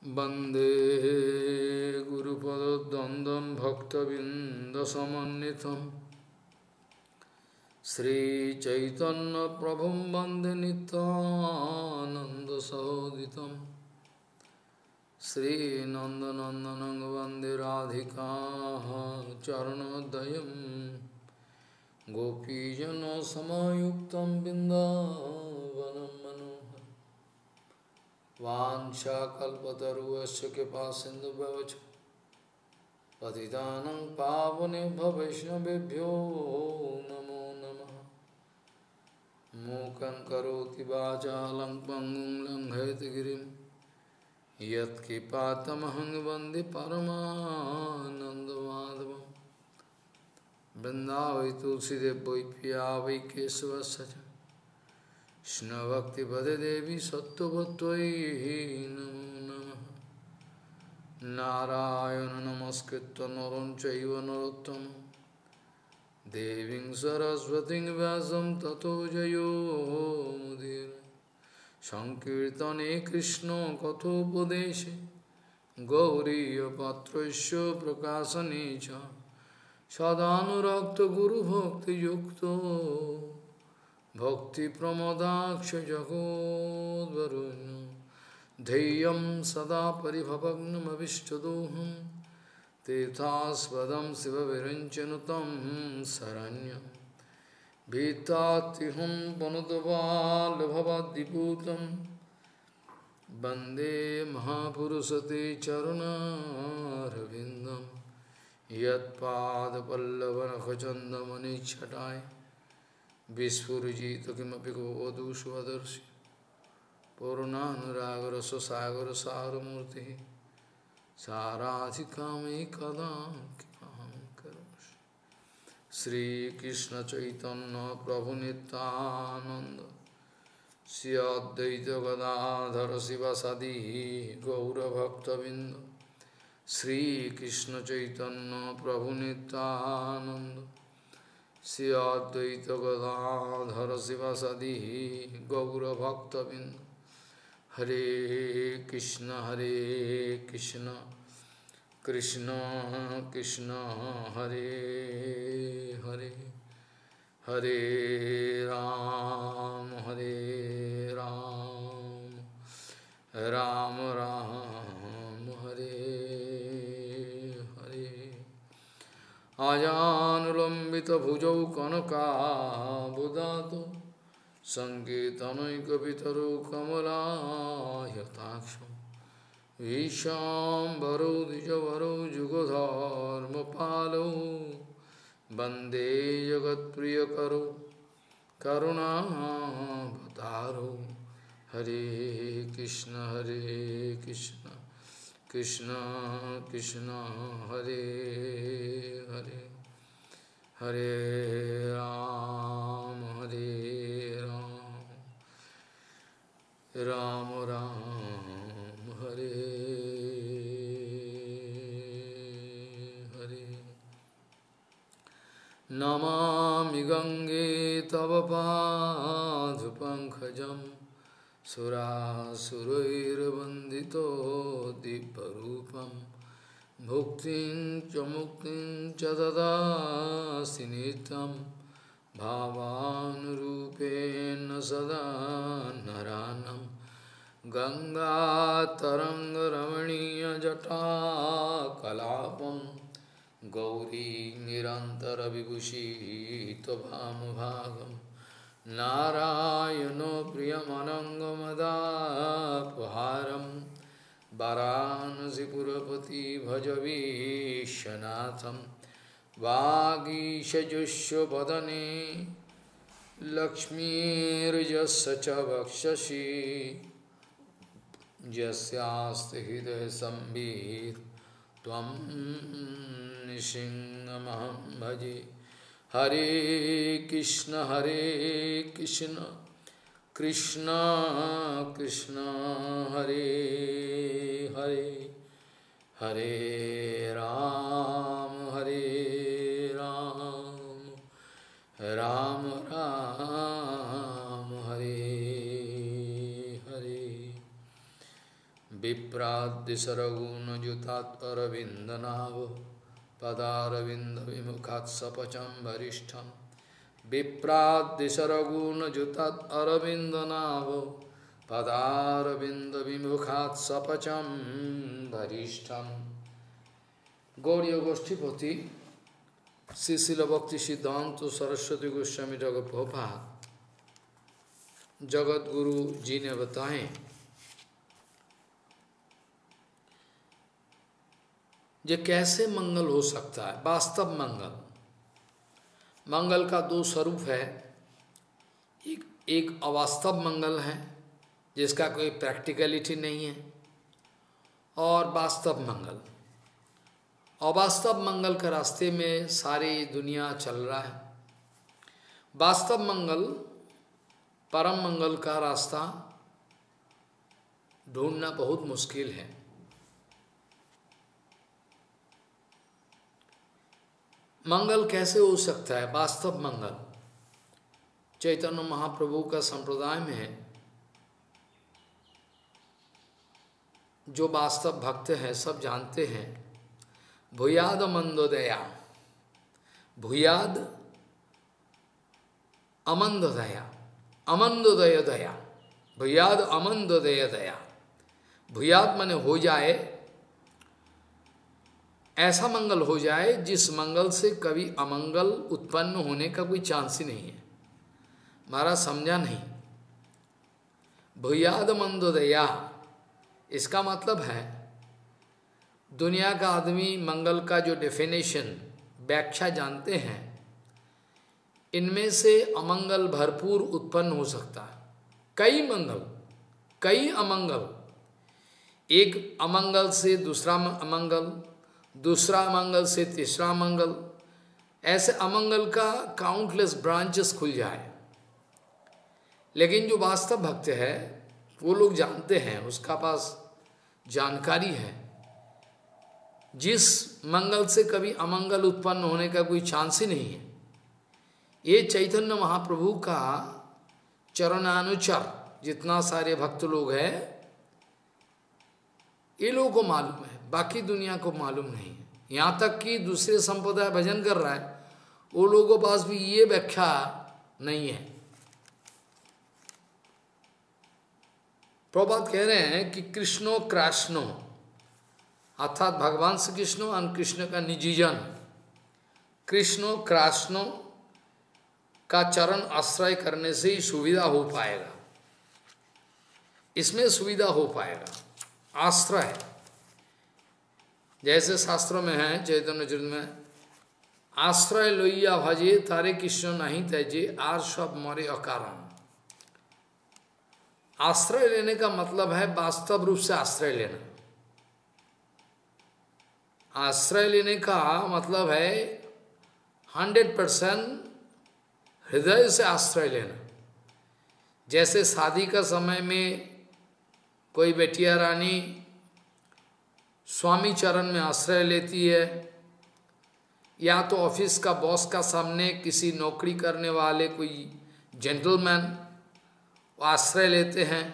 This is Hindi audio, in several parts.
वंदे गुरुपदद्वन्द्वं भक्तबिंदसमन्वितं श्रीचैतन्यप्रभुं वन्दे नित्यानन्दसहोदितं श्रीनन्दनन्दनं वन्दे राधिका चरणोदयं गोपीजनसमायुक्तं बिन्दावनं मनोहरम् वाञ्छाकल्पतरुश्च कृपासिन्धुभ्यश्च पतितानं पावनेभ्यो वैष्णवेभ्यो नमो नमः। मूकं करोति वाचालं पङ्गुं लङ्घयितगिरिं यत्कृपातमहं वन्दे परमानन्दमाधवं। वृन्दावै तुलसीदेव वै पिया वै केशवस्य च कृष्णभक्तिपदे देवी सत्त्ववत्त्वयि नमो नमः। नारायण नमस्कृत्य नरं चैव नरोत्तमं देवीं सरस्वतीं व्यासं ततो जयो मुदीरये। संकीर्तने कृष्ण कथोपदेशे गौरीयपात्रस्य प्रकाशने च सदानुरक्तो गुरुभक्तियुक्तो भक्तिप्रमोदाक्ष जगोद्वरुण्य धैर्यं सदा परिभवग्नमभिष्टदोहं तीर्थास्पदं शिवविरञ्चनुतं शरण्यं भीतात्युहं पनुतपाल्भवद्दिपूतं वन्दे महापुरुषते चरणारविन्दं यत्पादपल्लवनखचन्दमनिच्छटाय विस्फुरिजित किमपि गोवधू स्वदर्शि पूर्णानुरागरससागर सारमूर्तिः साराधिकामयि कदा कृपां करोषि। श्रीकृष्ण चैतन्य प्रभु नित्यानंद श्री अद्वैत गदाधर शिवसदि गौरभक्तबिंद श्रीकृष्ण चैतन्य प्रभु नित्यानंद श्री अद्वैत गदाधर शिवसदि गौरभक्तबिंद। हरे कृष्ण कृष्ण कृष्ण हरे हरे हरे राम राम राम हरे हरे। आजानुलम्बितभुजौ कनकाबुदातो सङ्कीर्तनैकपितरो कमलायताक्षो विशाम्बरो द्विजवरो जुगधर्मपालो वन्दे जगत्प्रियकरो करुणावतारो। हरे कृष्ण कृष्ण कृष्ण हरे हरे हरे राम राम राम हरे हरे। नमामि गंगे तव पादपङ्कजं सुरासुरैर्वन्दितो दिव्यरूपं भुक्तिं च मुक्तिं च ददासि नित्यं भावानुरूपेण सदा नरानं। गङ्गातरङ्गरमणीयजटाकलापं गौरी निरन्तरविभूषितभानुभागं नारायणो प्रियमनङ्गमदापहारं वाराणसीपुरपति भजवीशनाथं। वागीशजुष्वदने लक्ष्मीर्यस्य च वक्षसि यस्यास्ति हृदयसंवित् त्वं नृसिंहमहं भजे। हरे कृष्ण कृष्ण कृष्ण हरे हरे हरे राम राम राम हरे हरे। विभ्रादिशरगुणयुतात् अरविन्दनाभ पदारविन्दविमुखात् सपचं वरिष्ठं विप्रादिशरगुणयुतात् अरविन्दनाभ पदारविन्दविमुखात् सपचं वरिष्ठं। गौड़ीय गोष्ठीपति श्री शिल भक्ति सिद्धांत सरस्वती गोस्वामी ठाकुर प्रभुपाद जगत गुरु जी ने बताएं ये कैसे मंगल हो सकता है। वास्तव मंगल, मंगल का दो स्वरूप है। एक अवास्तव मंगल है जिसका कोई प्रैक्टिकलिटी नहीं है, और वास्तव मंगल। अवास्तव मंगल के रास्ते में सारी दुनिया चल रहा है। वास्तव मंगल, परम मंगल का रास्ता ढूंढना बहुत मुश्किल है। मंगल कैसे हो सकता है? वास्तव मंगल चैतन्य महाप्रभु का संप्रदाय में जो वास्तव भक्त है सब जानते हैं। भूयाद मंदोदया, भूयाद अमंदोदया, अमंदोदय दया, भूयाद अमंदोदय दया। भूयाद माने हो जाए, ऐसा मंगल हो जाए जिस मंगल से कभी अमंगल उत्पन्न होने का कोई चांस ही नहीं है। महाराज समझा नहीं? भूयाद मंदोदया इसका मतलब है दुनिया का आदमी मंगल का जो डेफिनेशन व्याख्या जानते हैं, इनमें से अमंगल भरपूर उत्पन्न हो सकता है। कई मंगल, कई अमंगल, एक अमंगल से दूसरा अमंगल, दूसरा अमंगल से तीसरा अमंगल, ऐसे अमंगल का काउंटलेस ब्रांचेस खुल जाए। लेकिन जो वास्तव भक्त है वो लोग जानते हैं, उसका पास जानकारी है, जिस मंगल से कभी अमंगल उत्पन्न होने का कोई चांस ही नहीं है। ये चैतन्य महाप्रभु का चरणानुचर जितना सारे भक्त लोग हैं, ये लोगों को मालूम है, बाकी दुनिया को मालूम नहीं है। यहाँ तक कि दूसरे संप्रदाय भजन कर रहा है, वो लोगों के पास भी ये व्याख्या नहीं है। प्रभुपाद कह रहे हैं कि कृष्णो कृष्णो, अर्थात भगवान श्री कृष्ण और कृष्ण का निजीजन, कृष्णो कृष्णो का चरण आश्रय करने से ही सुविधा हो पाएगा। इसमें सुविधा हो पाएगा आश्रय। जैसे शास्त्रों में है, चैतन्य चरित में, आश्रय लोइया भजे तारे कृष्ण नहीं तजे आर सब मरे अकारण। आश्रय लेने का मतलब है वास्तव रूप से आश्रय लेना। आश्रय लेने का मतलब है 100% हृदय से आश्रय लेना। जैसे शादी का समय में कोई बेटिया रानी स्वामी चरण में आश्रय लेती है, या तो ऑफिस का बॉस का सामने किसी नौकरी करने वाले कोई जेंटलमैन आश्रय लेते हैं,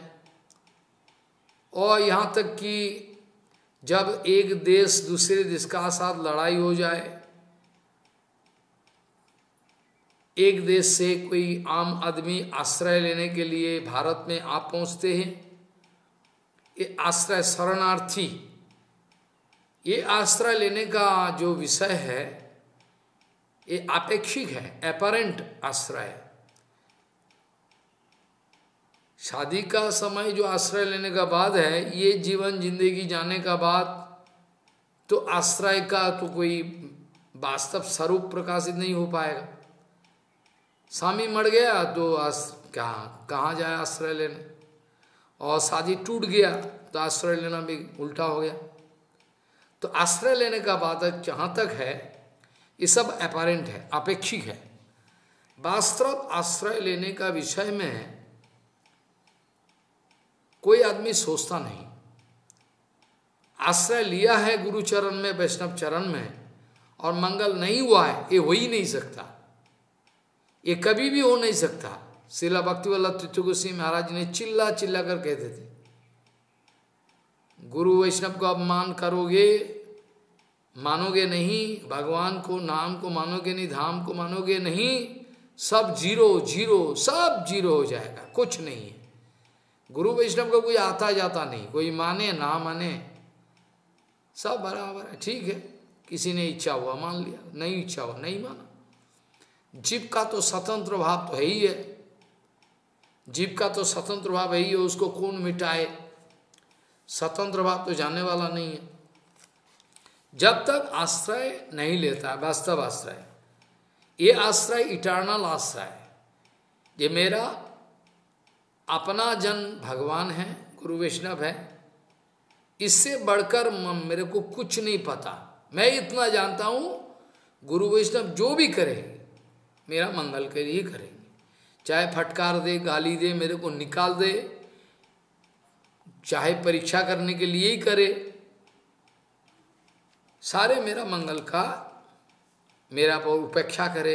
और यहाँ तक कि जब एक देश दूसरे देश का साथ लड़ाई हो जाए, एक देश से कोई आम आदमी आश्रय लेने के लिए भारत में आप पहुँचते हैं, ये आश्रय शरणार्थी, ये आश्रय लेने का जो विषय है ये अपेक्षिक है, एपरेंट आश्रय। शादी का समय जो आश्रय लेने का बाद है, ये जीवन जिंदगी जाने का बाद तो आश्रय का तो कोई वास्तव स्वरूप प्रकाशित नहीं हो पाएगा। स्वामी मर गया तो कहाँ जाए आश्रय लेने, और शादी टूट गया तो आश्रय लेना भी उल्टा हो गया। तो आश्रय लेने का बाद जहाँ तक है ये सब अपैरेंट है, अपेक्षिक है। वास्तव आश्रय लेने का विषय में कोई आदमी सोचता नहीं। आश्रय लिया है गुरु चरण में, वैष्णव चरण में, और मंगल नहीं हुआ है, ये हो ही नहीं सकता, ये कभी भी हो नहीं सकता। श्रील भक्तिवल्लभ तीर्थ गोस्वामी महाराज ने चिल्ला चिल्ला कर कहते थे, गुरु वैष्णव को अपमान करोगे, मानोगे नहीं, भगवान को नाम को मानोगे नहीं, धाम को मानोगे नहीं, सब जीरो जीरो, सब जीरो हो जाएगा, कुछ नहीं है। गुरु वैष्णव को कोई आता जाता नहीं, कोई माने ना माने सब बराबर है, ठीक है। किसी ने इच्छा हुआ मान लिया, नहीं इच्छा हुआ नहीं माना। जीव का तो स्वतंत्र भाव तो है ही है, जीव का तो स्वतंत्र भाव है ही है, उसको कौन मिटाए। स्वतंत्र भाव तो जानने वाला नहीं है। जब तक आश्रय नहीं लेता, वास्तव आश्रय, ये आश्रय इटर्नल आश्रय है, ये मेरा अपना जन भगवान है, गुरु वैष्णव है, इससे बढ़कर मेरे को कुछ नहीं पता। मैं इतना जानता हूं गुरु वैष्णव जो भी करे मेरा मंगल के लिए करेंगे, चाहे फटकार दे, गाली दे, मेरे को निकाल दे, चाहे परीक्षा करने के लिए ही करे, सारे मेरा मंगल का, मेरा पर उपेक्षा करे।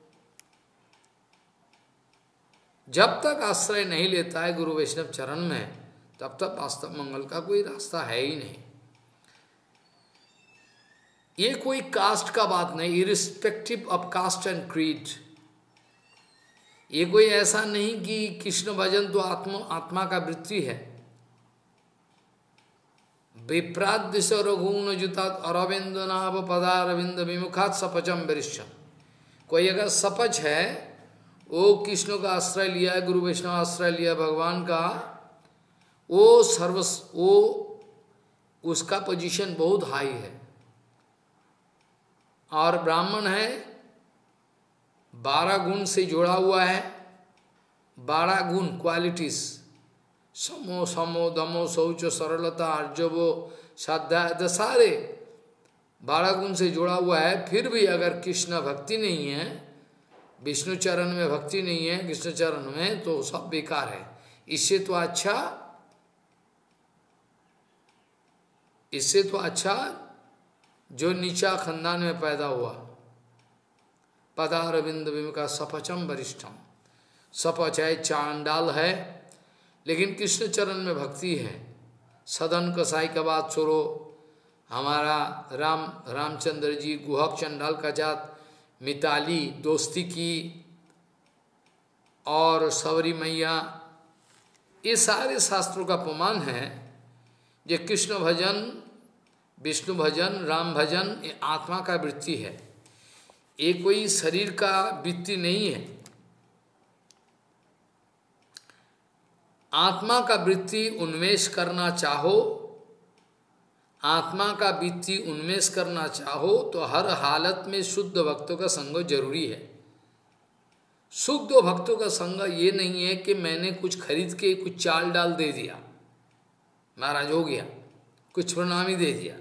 जब तक आश्रय नहीं लेता है गुरु वैष्णव चरण में, तब तक वास्तव मंगल का कोई रास्ता है ही नहीं। ये कोई कास्ट का बात नहीं, irrespective of caste and creed. ये कोई ऐसा नहीं कि कृष्ण भजन तो आत्मा का वृत्ति है। विप्रादिश रघुन जुतात अरविंद नाभ पदारविंद विमुखात सपचम वरिष्ठम। कोई अगर सपच है, वो कृष्ण का आश्रय लिया है, गुरु वैष्णव आश्रय लिया भगवान का, वो उसका पोजीशन बहुत हाई है। और ब्राह्मण है, 12 गुण से जुड़ा हुआ है, 12 गुण क्वालिटीज, समो समो दमो शौच सरलता अर्जवो श्रद्धा, सारे 12 गुण से जुड़ा हुआ है। फिर भी अगर कृष्ण भक्ति नहीं है, विष्णु चरण में भक्ति नहीं है कृष्ण चरण में, तो सब बेकार है। इससे तो अच्छा जो नीचा खानदान में पैदा हुआ, पदारविंद विमुखा सपचम वरिष्ठम। सपच है, चांडाल है, लेकिन कृष्ण चरण में भक्ति है। सदन कसाई का बात छोड़ो, हमारा रामचंद्र जी गुहक चंडाल का जात मिताली दोस्ती की, और सवरी मैया, ये सारे शास्त्रों का प्रमाण है। ये कृष्ण भजन, विष्णु भजन, राम भजन, ये आत्मा का वृत्ति है, ये कोई शरीर का वृत्ति नहीं है। आत्मा का वृत्ति उन्मेष करना चाहो, आत्मा का वृत्ति उन्मेष करना चाहो तो हर हालत में शुद्ध भक्तों का संग जरूरी है। शुद्ध भक्तों का संग ये नहीं है कि मैंने कुछ खरीद के कुछ चाल डाल दे दिया, महाराज हो गया, कुछ प्रणामी दे दिया।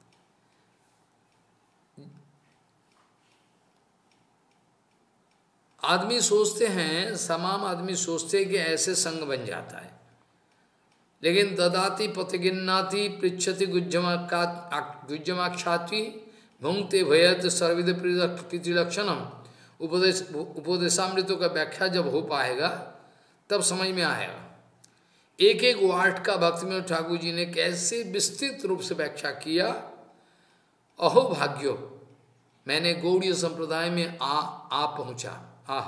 आदमी सोचते हैं, तमाम आदमी सोचते हैं कि ऐसे संग बन जाता है, लेकिन ददाति पतिगिन्नाति पृच्छति गुज्जमाक्षाति भुंगते भयत सर्विद प्रीतिलक्षणम। उपदेशामृतों का व्याख्या जब हो पाएगा तब समझ में आएगा। एक एक वार्ड का भक्तिविनोद ठाकुर जी ने कैसे विस्तृत रूप से व्याख्या किया। अहो भाग्यो, मैंने गौड़ीय संप्रदाय में आ पहुंचा। आहा,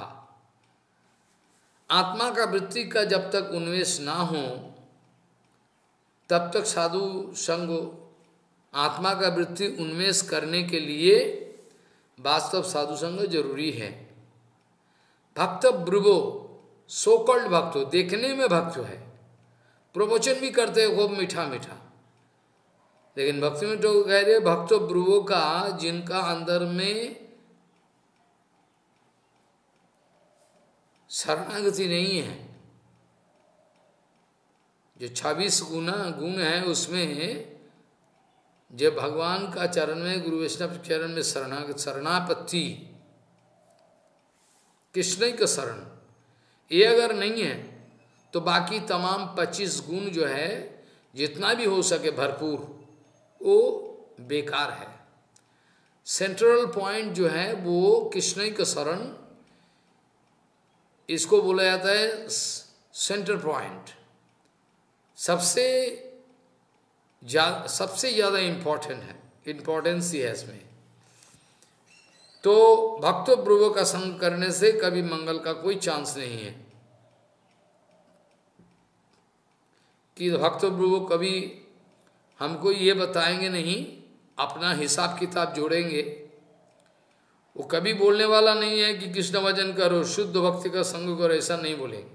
आत्मा का वृत्ति का जब तक उन्मेष ना हो तब तक साधु संग, आत्मा का वृत्ति उन्मेष करने के लिए वास्तव साधु संग जरूरी है। भक्त ब्रुवो, सोकल्ड भक्त, देखने में भक्त है, प्रवचन भी करते हैं खूब मीठा मीठा, लेकिन भक्ति में तो कह रहे भक्त ब्रुवो का जिनका अंदर में शरणागति नहीं है, जो 26 गुण है उसमें जो भगवान का चरण में, गुरु वैष्णव चरण में शरणापत्ति, कृष्ण का शरण, ये अगर नहीं है तो बाकी तमाम 25 गुण जो है जितना भी हो सके भरपूर, वो बेकार है। सेंट्रल पॉइंट जो है वो कृष्ण का शरण, इसको बोला जाता है सेंटर पॉइंट। सबसे सबसे ज़्यादा इम्पोर्टेंट है, इम्पोर्टेंस ही है इसमें। तो भक्तों प्रभु का संग करने से कभी मंगल का कोई चांस नहीं है कि भक्तों प्रभु कभी हमको ये बताएंगे नहीं, अपना हिसाब किताब जोड़ेंगे। वो कभी बोलने वाला नहीं है कि कृष्ण भजन करो, शुद्ध भक्ति का संग करो, ऐसा नहीं बोलेंगे।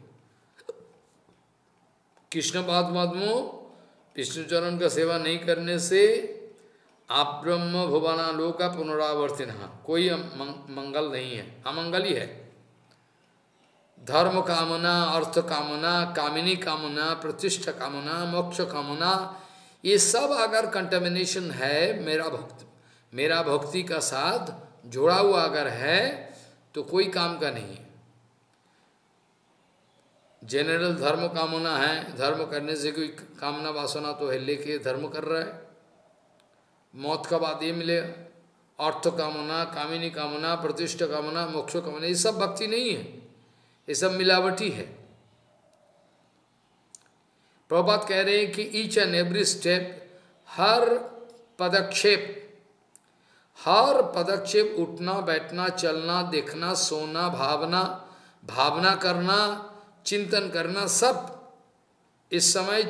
कृष्ण पादमो विष्णु चरण का सेवा नहीं करने से आप ब्रह्म भुवना लोका पुनरावर्तिन, कोई मंगल नहीं है, अमंगल ही है। धर्म कामना, अर्थ कामना, कामिनी कामना, प्रतिष्ठा कामना, मोक्ष कामना, ये सब अगर कंटेमिनेशन है मेरा भक्ति का साथ जोड़ा हुआ अगर है तो कोई काम का नहीं है। जनरल धर्म कामना है, धर्म करने से कोई कामना वासना तो है, लेके धर्म कर रहा है, मौत का बाद ये मिलेगा। अर्थ कामना, कामिनी कामना, प्रतिष्ठा कामना, मोक्ष कामना, ये सब भक्ति नहीं है, ये सब मिलावटी है। प्रभुपाद कह रहे हैं कि ईच एंड एवरी स्टेप, हर पदक्षेप उठना बैठना चलना देखना सोना भावना करना चिंतन करना, सब इस समय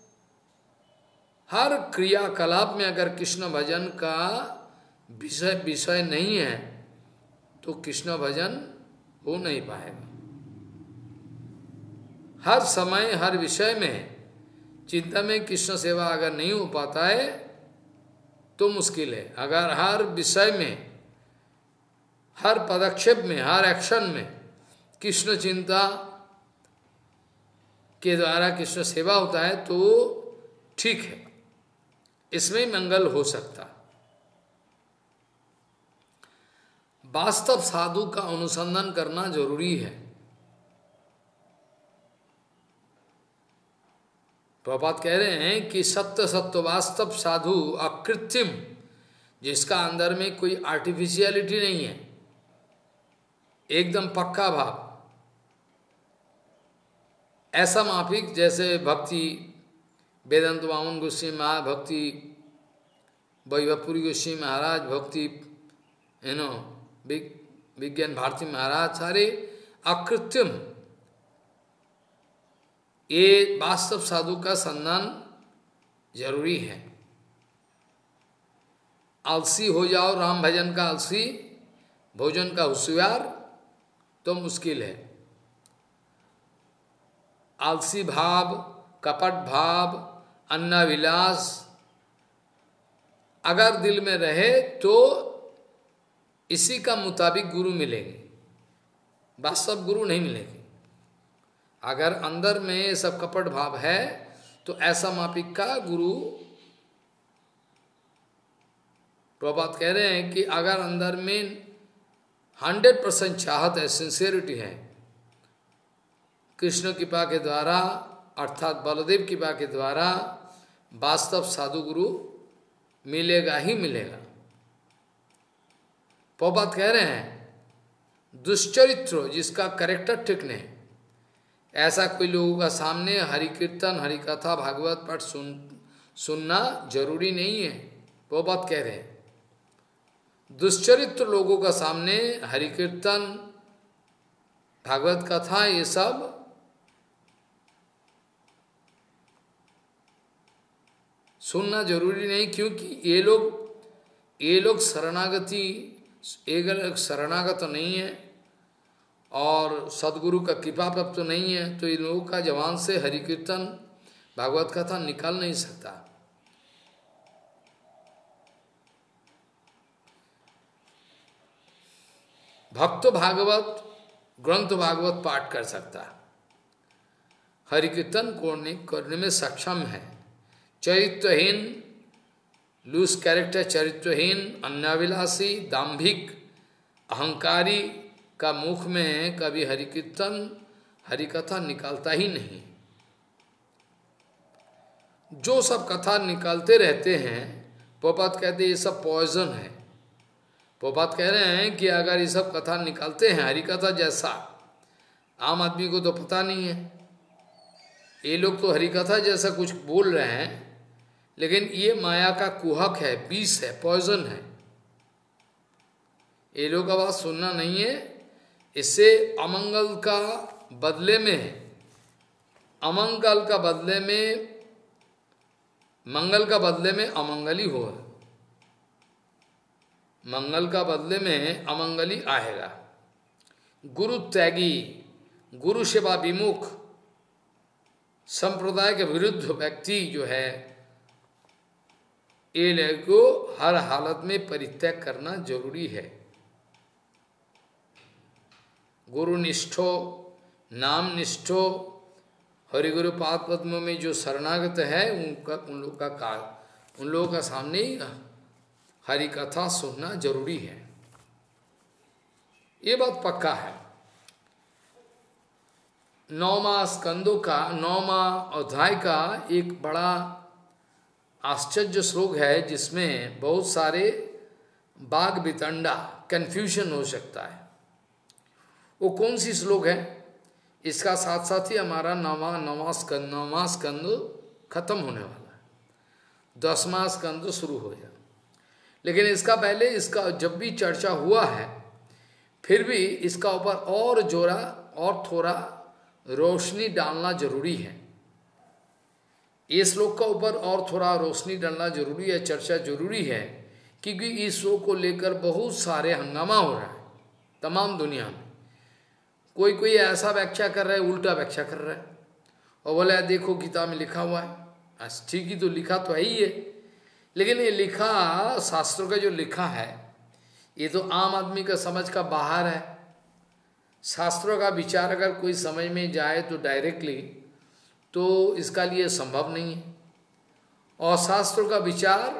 हर क्रियाकलाप में अगर कृष्ण भजन का विषय नहीं है तो कृष्ण भजन हो नहीं पाएगा। हर समय हर विषय में चिंता में कृष्ण सेवा अगर नहीं हो पाता है तो मुश्किल है। अगर हर विषय में, हर पदक्षेप में, हर एक्शन में कृष्ण चिंता के द्वारा कृष्ण सेवा होता है तो ठीक है, इसमें मंगल हो सकता। वास्तव साधु का अनुसंधान करना जरूरी है। प्रभुपाद कह रहे हैं कि सत्य वास्तव साधु अकृत्रिम, जिसका अंदर में कोई आर्टिफिशियलिटी नहीं है, एकदम पक्का भाव, ऐसा माफिक जैसे भक्ति वेदांत वामन गोस्वामी महाराज, भक्ति वैभवपुरी गोस्वामी महाराज, भक्ति विज्ञान भारती महाराज, सारे अकृत्रिम, ये वास्तव साधु का संधान जरूरी है। आलसी हो जाओ, राम भजन का आलसी, भोजन का होशियार, तो मुश्किल है। आलसी भाव, कपट भाव, अन्नाविलास अगर दिल में रहे तो इसी का मुताबिक गुरु मिलेंगे, वास्तव गुरु नहीं मिलेंगे। अगर अंदर में सब कपट भाव है तो ऐसा मापिक का गुरु, प्रभुपाद कह रहे हैं कि अगर अंदर में 100% चाहत है, सिंसियरिटी है, कृष्ण कृपा के द्वारा अर्थात बलदेव कृपा के द्वारा वास्तव साधु गुरु मिलेगा ही मिलेगा। प्रभुपाद कह रहे हैं दुष्चरित्र, जिसका कैरेक्टर ठीक नहीं, ऐसा कोई लोगों का सामने हरि कीर्तन हरि कथा भागवत पाठ सुनना जरूरी नहीं है। प्रभुपाद कह रहे हैं दुष्चरित्र लोगों का सामने हरि कीर्तन भागवत कथा ये सब सुनना जरूरी नहीं, क्योंकि ये लोग शरणागत नहीं है और सदगुरु का कृपा प्राप्त तो नहीं है, तो इन लोगों का जवान से हरि कीर्तन भागवत कथा निकाल नहीं सकता। भक्त भागवत ग्रंथ भागवत पाठ कर सकता, हरि कीर्तन करने में सक्षम है। चरित्रहीन, लूज कैरेक्टर, चरित्रहीन, अन्नाविलासी, दाम्भिक, अहंकारी का मुख में कभी हरि कीर्तन हरि कथा निकालता ही नहीं। जो सब कथा निकालते रहते हैं, प्रभुपाद कहते हैं ये सब पॉइजन है। प्रभुपाद कह रहे हैं कि अगर ये सब कथा निकालते हैं हरि कथा जैसा, आम आदमी को तो पता नहीं है, ये लोग तो हरि कथा जैसा कुछ बोल रहे हैं, लेकिन ये माया का कुहक है, विष है, पॉइजन है। ये लोग का बात सुनना नहीं है। इससे अमंगल का बदले में, अमंगल का बदले में, मंगल का बदले में अमंगल ही हो, मंगल का बदले में अमंगल ही आएगा। गुरु त्यागी, गुरु सेवा विमुख, संप्रदाय के विरुद्ध व्यक्ति जो है, ये को हर हालत में परित्याग करना जरूरी है। गुरु निष्ठो, नाम निष्ठो, हरिगुरु पाद पद्मों में जो शरणागत है, उन लोगों का सामने हरि कथा सुनना जरूरी है। ये बात पक्का है। 9वां स्कंदों का 9वां अध्याय का एक बड़ा आश्चर्य श्लोक है, जिसमें बहुत सारे बाग बितंडा, कंफ्यूजन हो सकता है। वो कौन सी श्लोक है? इसका साथ साथ ही हमारा 9वां स्कंद खत्म होने वाला है, 10वां स्कंद शुरू हो जाए। लेकिन इसका पहले, इसका जब भी चर्चा हुआ है, फिर भी इसका ऊपर और जोरा और थोड़ा रोशनी डालना जरूरी है। इस श्लोक का ऊपर और थोड़ा रोशनी डालना जरूरी है, चर्चा जरूरी है, क्योंकि इस श्लोक को लेकर बहुत सारे हंगामा हो रहा है तमाम दुनिया में। कोई कोई ऐसा व्याख्या कर रहा है, उल्टा व्याख्या कर रहा है, और बोले देखो गीता में लिखा हुआ है। ठीक ही तो लिखा तो है ही है, लेकिन ये लिखा, शास्त्रों का जो लिखा है, ये तो आम आदमी का समझ का बाहर है। शास्त्रों का विचार अगर कोई समझ में जाए तो डायरेक्टली, तो इसका लिए संभव नहीं है। और शास्त्रों का विचार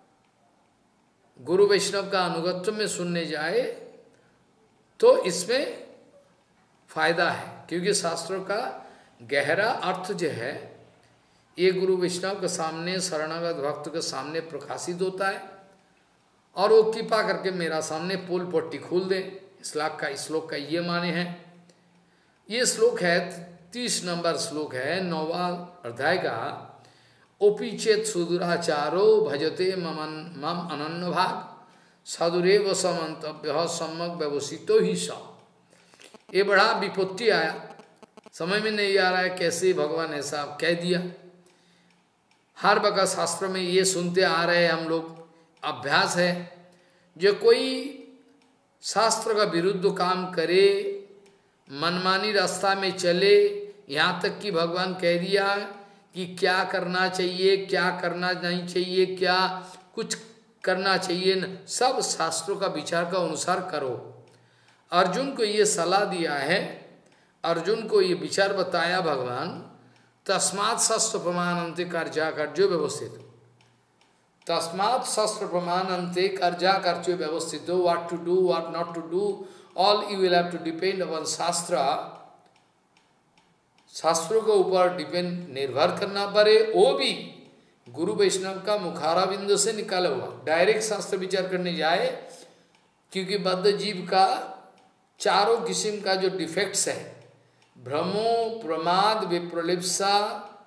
गुरु वैष्णव का अनुगत्य में सुनने जाए तो इसमें फायदा है, क्योंकि शास्त्रों का गहरा अर्थ जो है, ये गुरु वैष्णव के सामने, शरणागत भक्त के सामने प्रकाशित होता है, और वो कृपा करके मेरा सामने पोल पट्टी खोल दे। इस श्लोक का ये माने हैं। ये श्लोक है 30 नंबर श्लोक है 9वां अध्याय का। ओपी चेत सुदुराचारो भजते मम अनन्य भाग साधुरेव समन्तव्य सम्यक व्यवसितो ही स। ये बड़ा विपत्ति आया, समझ में नहीं आ रहा है कैसे भगवान ऐसा कह दिया। हर वक्त शास्त्र में ये सुनते आ रहे हैं हम लोग, अभ्यास है। जो कोई शास्त्र का विरुद्ध काम करे, मनमानी रास्ता में चले, यहाँ तक कि भगवान कह दिया कि क्या करना चाहिए, क्या करना नहीं चाहिए, क्या कुछ करना चाहिए, सब शास्त्रों का विचार का अनुसार करो। अर्जुन को ये सलाह दिया है, अर्जुन को ये विचार बताया भगवान, तस्मात् शस्त्र प्रमाणन्ते कार्या कार्यो व्यवस्थित। तस्मात् शस्त्र प्रमाणन्ते कार्या कार्यो व्यवस्थित। What to do, what not to do, all you will have to depend upon shastra. शास्त्रों के ऊपर डिपेंड, निर्भर करना पड़े, वो भी गुरु वैष्णव का मुखारा बिंदु से निकाला हुआ। डायरेक्ट शास्त्र विचार करने जाए, क्योंकि बद्ध जीव का चारों किस्म का जो डिफेक्ट्स है, भ्रमो, प्रमाद, विप्रलिप्सा,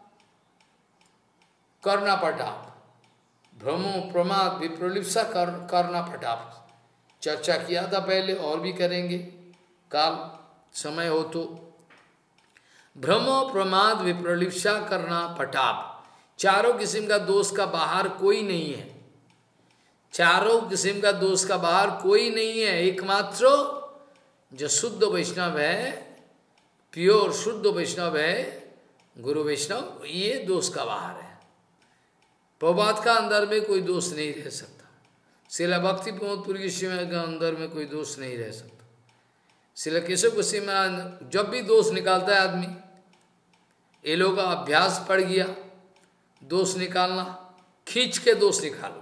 करना पटाप, भ्रमो, प्रमाद, विप्रलिप्सा, करना पटाप, चर्चा किया था पहले, और भी करेंगे काल समय हो तो। भ्रमो, प्रमाद, विप्रलिप्सा, करना पटाप, चारों किस्म का दोष का बाहर कोई नहीं है। चारों किस्म का दोष का बाहर कोई नहीं है। एकमात्र जो शुद्ध वैष्णव है, प्योर शुद्ध वैष्णव है, गुरु वैष्णव, ये दोष का बाहर है। प्रभात का अंदर में कोई दोष नहीं रह सकता। शिला भक्ति प्रमोदपुरी की सीमा के अंदर में कोई दोष नहीं रह सकता। शिला केशव को सीमा जब भी दोष निकालता है आदमी, ये लोग का अभ्यास पड़ गया दोष निकालना, खींच के दोष निकालो।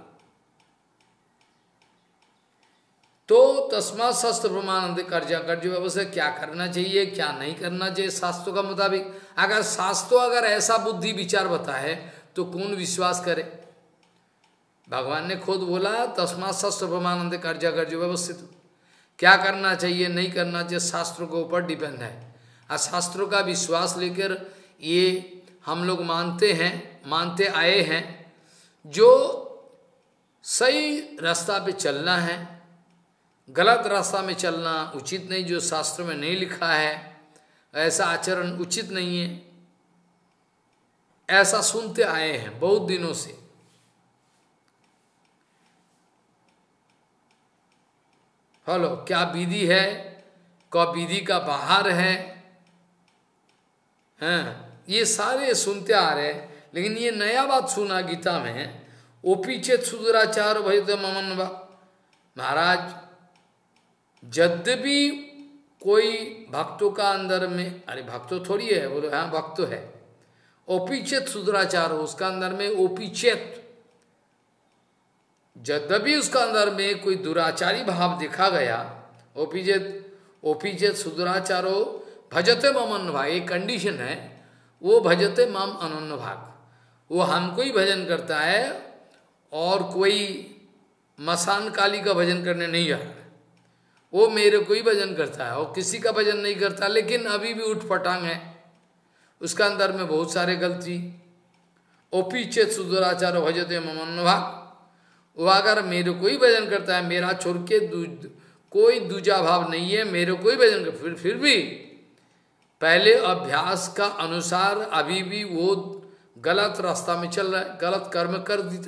तो तस्मात् शास्त्र प्रमाणन्ते कार्या कार्यो व्यवस्था, क्या करना चाहिए, क्या नहीं करना चाहिए शास्त्रों का मुताबिक। अगर शास्त्रों अगर ऐसा बुद्धि विचार बताए तो कौन विश्वास करे। भगवान ने खुद बोला तस्मात् शास्त्र प्रमाणन्ते कार्या कार्यो व्यवस्थित। क्या करना चाहिए, नहीं करना चाहिए, शास्त्रों के ऊपर डिपेंड है। और शास्त्रों का विश्वास लेकर ये हम लोग मानते हैं, मानते आए हैं। जो सही रास्ता पे चलना है, गलत रास्ता में चलना उचित नहीं, जो शास्त्र में नहीं लिखा है, ऐसा आचरण उचित नहीं है, ऐसा सुनते आए हैं बहुत दिनों से। हेलो, क्या विधि है, कब विधि का बाहर है, हैं? ये सारे सुनते आ रहे हैं, लेकिन ये नया बात सुना गीता में, ओ पीछे सुदुराचार भजते ममन। महाराज, यद्यपि कोई भक्तों का अंदर में, अरे भक्तो थोड़ी है, बोलो हाँ भक्त है, ओपीचेत सुदुराचार हो, उसका अंदर में ओपीचेत, यद्यपि उसका अंदर में कोई दुराचारी भाव देखा गया, ओपीचेत सुदुराचारो भजते मम अनन्य भाग, एक कंडीशन है, वो भजते मम अनन्य भाग, वो हमको ही भजन करता है और कोई मसान काली का भजन करने नहीं जा रहा है, वो मेरे को ही भजन करता है और किसी का भजन नहीं करता, लेकिन अभी भी उठ पटांग है, उसका अंदर में बहुत सारे गलती। ओपीचेत सुदुराचार भजते मम अनन्य भाग, वो अगर मेरे को ही भजन करता है, मेरा छोड़ के कोई दूजा भाव नहीं है, मेरे को ही भजन कर, फिर भी पहले अभ्यास का अनुसार अभी भी वो गलत रास्ता में चल रहा है, गलत कर्म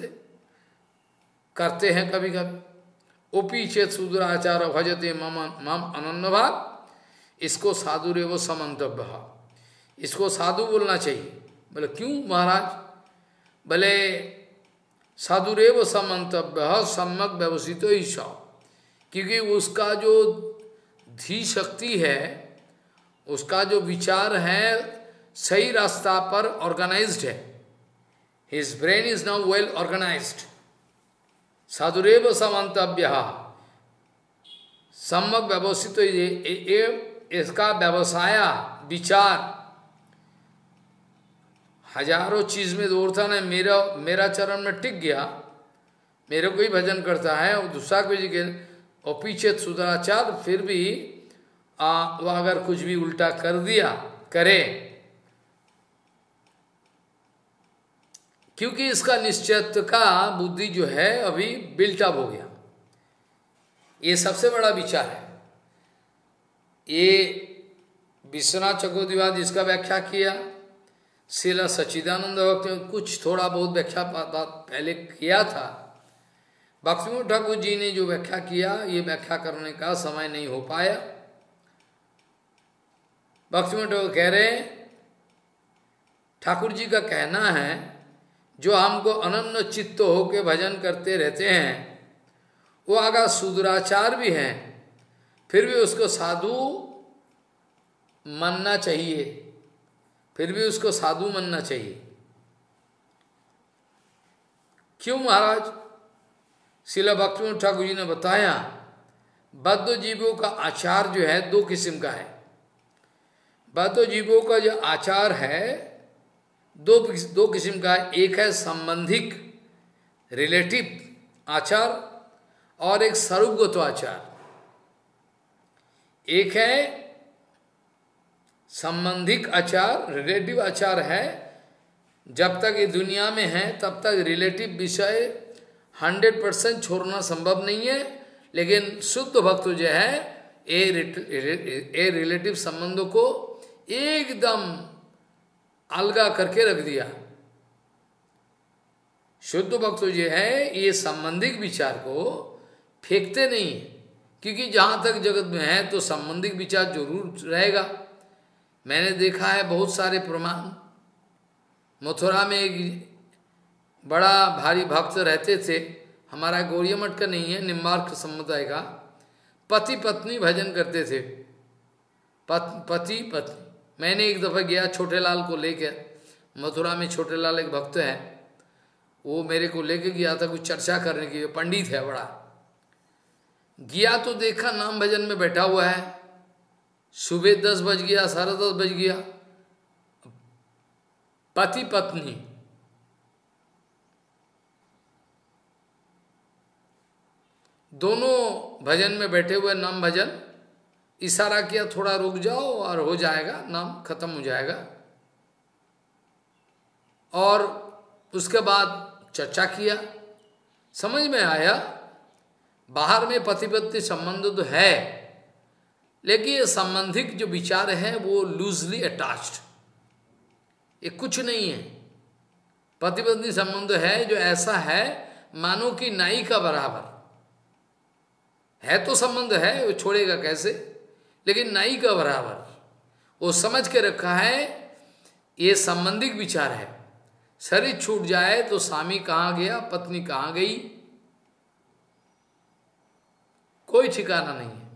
करते हैं कभी कभी। ओपीचेत सुदुराचार भजते मम अनन्य भाग, इसको साधुरेव समन्तव्य, इसको साधु बोलना चाहिए। बोले क्यों महाराज? बोले साधुरेव समन्तव्य सम्यक व्यवसित ईशा, क्योंकि उसका जो धी शक्ति है, उसका जो विचार है सही रास्ता पर ऑर्गेनाइज्ड है, his brain is now well organised. साधुरेव समन्तव्य सम्यक व्यवसित, इसका व्यवसाय विचार हजारों चीज में दौड़ता नहीं, मेरा चरण में टिक गया, मेरे को ही भजन करता है, और दूसरा कोई जगह अपीचेत सुदुराचार, फिर भी वह अगर कुछ भी उल्टा कर दिया करे, क्योंकि इसका निश्चयत्व का बुद्धि जो है अभी बिल्ट अप हो गया। ये सबसे बड़ा विचार है। ये विश्वनाथ चक्रवर्ती जिसका व्याख्या किया, श्रील सच्चिदानंद भक्त ने कुछ थोड़ा बहुत व्याख्या पहले किया था, भक्तिविनोद ठाकुर जी ने जो व्याख्या किया, ये व्याख्या करने का समय नहीं हो पाया। भक्तिविनोद ठाकुर कह रहे, ठाकुर जी का कहना है, जो हमको अनन्य चित्त होके भजन करते रहते हैं, वो अगर सुदुराचार भी हैं, फिर भी उसको साधु मानना चाहिए, फिर भी उसको साधु मानना चाहिए। क्यों महाराज? श्रील भक्तिविनोद ठाकुर जी ने बताया, बद्ध जीवों का आचार जो है दो किस्म का है। बद्ध जीवों का जो आचार है दो किस्म का है। एक है संबंधिक रिलेटिव आचार और एक स्वरूपगत आचार। एक है संबंधिक आचार, रिलेटिव आचार है, जब तक ये दुनिया में है तब तक रिलेटिव विषय 100% छोड़ना संभव नहीं है, लेकिन शुद्ध भक्त जो है ये रिलेटिव संबंधों को एकदम अलगा करके रख दिया। शुद्ध भक्त जो है ये संबंधिक विचार को फेंकते नहीं, क्योंकि जहाँ तक जगत में है तो संबंधिक विचार जरूर रहेगा। मैंने देखा है बहुत सारे प्रमाण। मथुरा में एक बड़ा भारी भक्त रहते थे, हमारा गौड़िया मठ का नहीं है, निम्बार्क समुदाय का, पति पत्नी भजन करते थे, पति पत्नी। मैंने एक दफ़ा गया छोटे लाल को लेकर, मथुरा में छोटे लाल एक भक्त है, वो मेरे को लेके गया था कुछ चर्चा करने के लिए, पंडित है बड़ा। गया तो देखा नाम भजन में बैठा हुआ है, सुबह 10 बज गया, 10:30 बज गया, पति पत्नी दोनों भजन में बैठे हुए, नाम भजन। इशारा किया थोड़ा रुक जाओ और हो जाएगा, नाम खत्म हो जाएगा। और उसके बाद चर्चा किया, समझ में आया बाहर में पति पत्नी संबंध तो है, लेकिन ये संबंधिक जो विचार है वो लूजली अटैच्ड, ये कुछ नहीं है। पति पत्नी संबंध है जो ऐसा है मानो कि नाई का बराबर है, तो संबंध है, वो छोड़ेगा कैसे, लेकिन नाई का बराबर वो समझ के रखा है, ये संबंधिक विचार है। शरीर छूट जाए तो स्वामी कहाँ गया, पत्नी कहाँ गई, कोई ठिकाना नहीं है।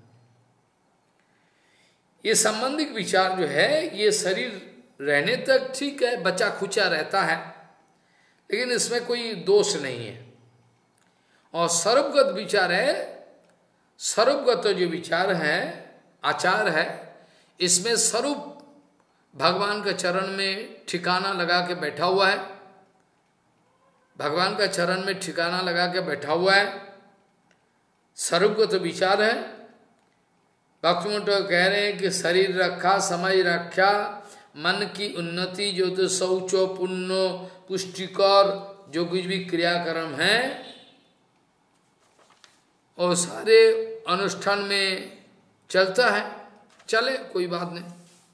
ये संबंधिक विचार जो है, ये शरीर रहने तक ठीक है, बच्चा खुचा रहता है, लेकिन इसमें कोई दोष नहीं है। और सर्वगत विचार है, सर्वगत जो विचार है, आचार है, इसमें स्वरूप भगवान के चरण में ठिकाना लगा के बैठा हुआ है, भगवान का चरण में ठिकाना लगा के बैठा हुआ है, सर्वगत विचार है। भक्तिमुट कह रहे हैं कि शरीर रखा, समय रखा, मन की उन्नति जो तो शौचो पुण्यो पुष्टिकर जो कुछ भी क्रियाक्रम है, और सारे अनुष्ठान में चलता है, चले, कोई बात नहीं।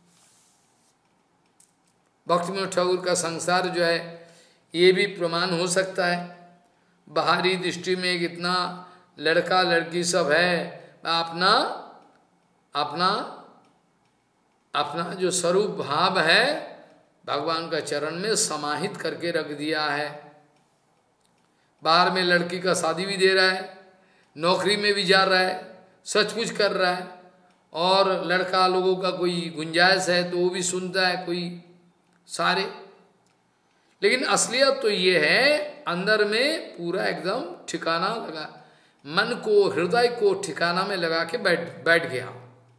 भक्तिविनोद ठाकुर का संसार जो है ये भी प्रमाण हो सकता है। बाहरी दृष्टि में कितना लड़का लड़की सब है, अपना अपना अपना जो स्वरूप भाव है भगवान का चरण में समाहित करके रख दिया है। बाहर में लड़की का शादी भी दे रहा है, नौकरी में भी जा रहा है, सच कुछ कर रहा है, और लड़का लोगों का कोई गुंजाइश है तो वो भी सुनता है कोई सारे, लेकिन असलियत तो ये है अंदर में पूरा एकदम ठिकाना लगा, मन को हृदय को ठिकाना में लगा के बैठ गया।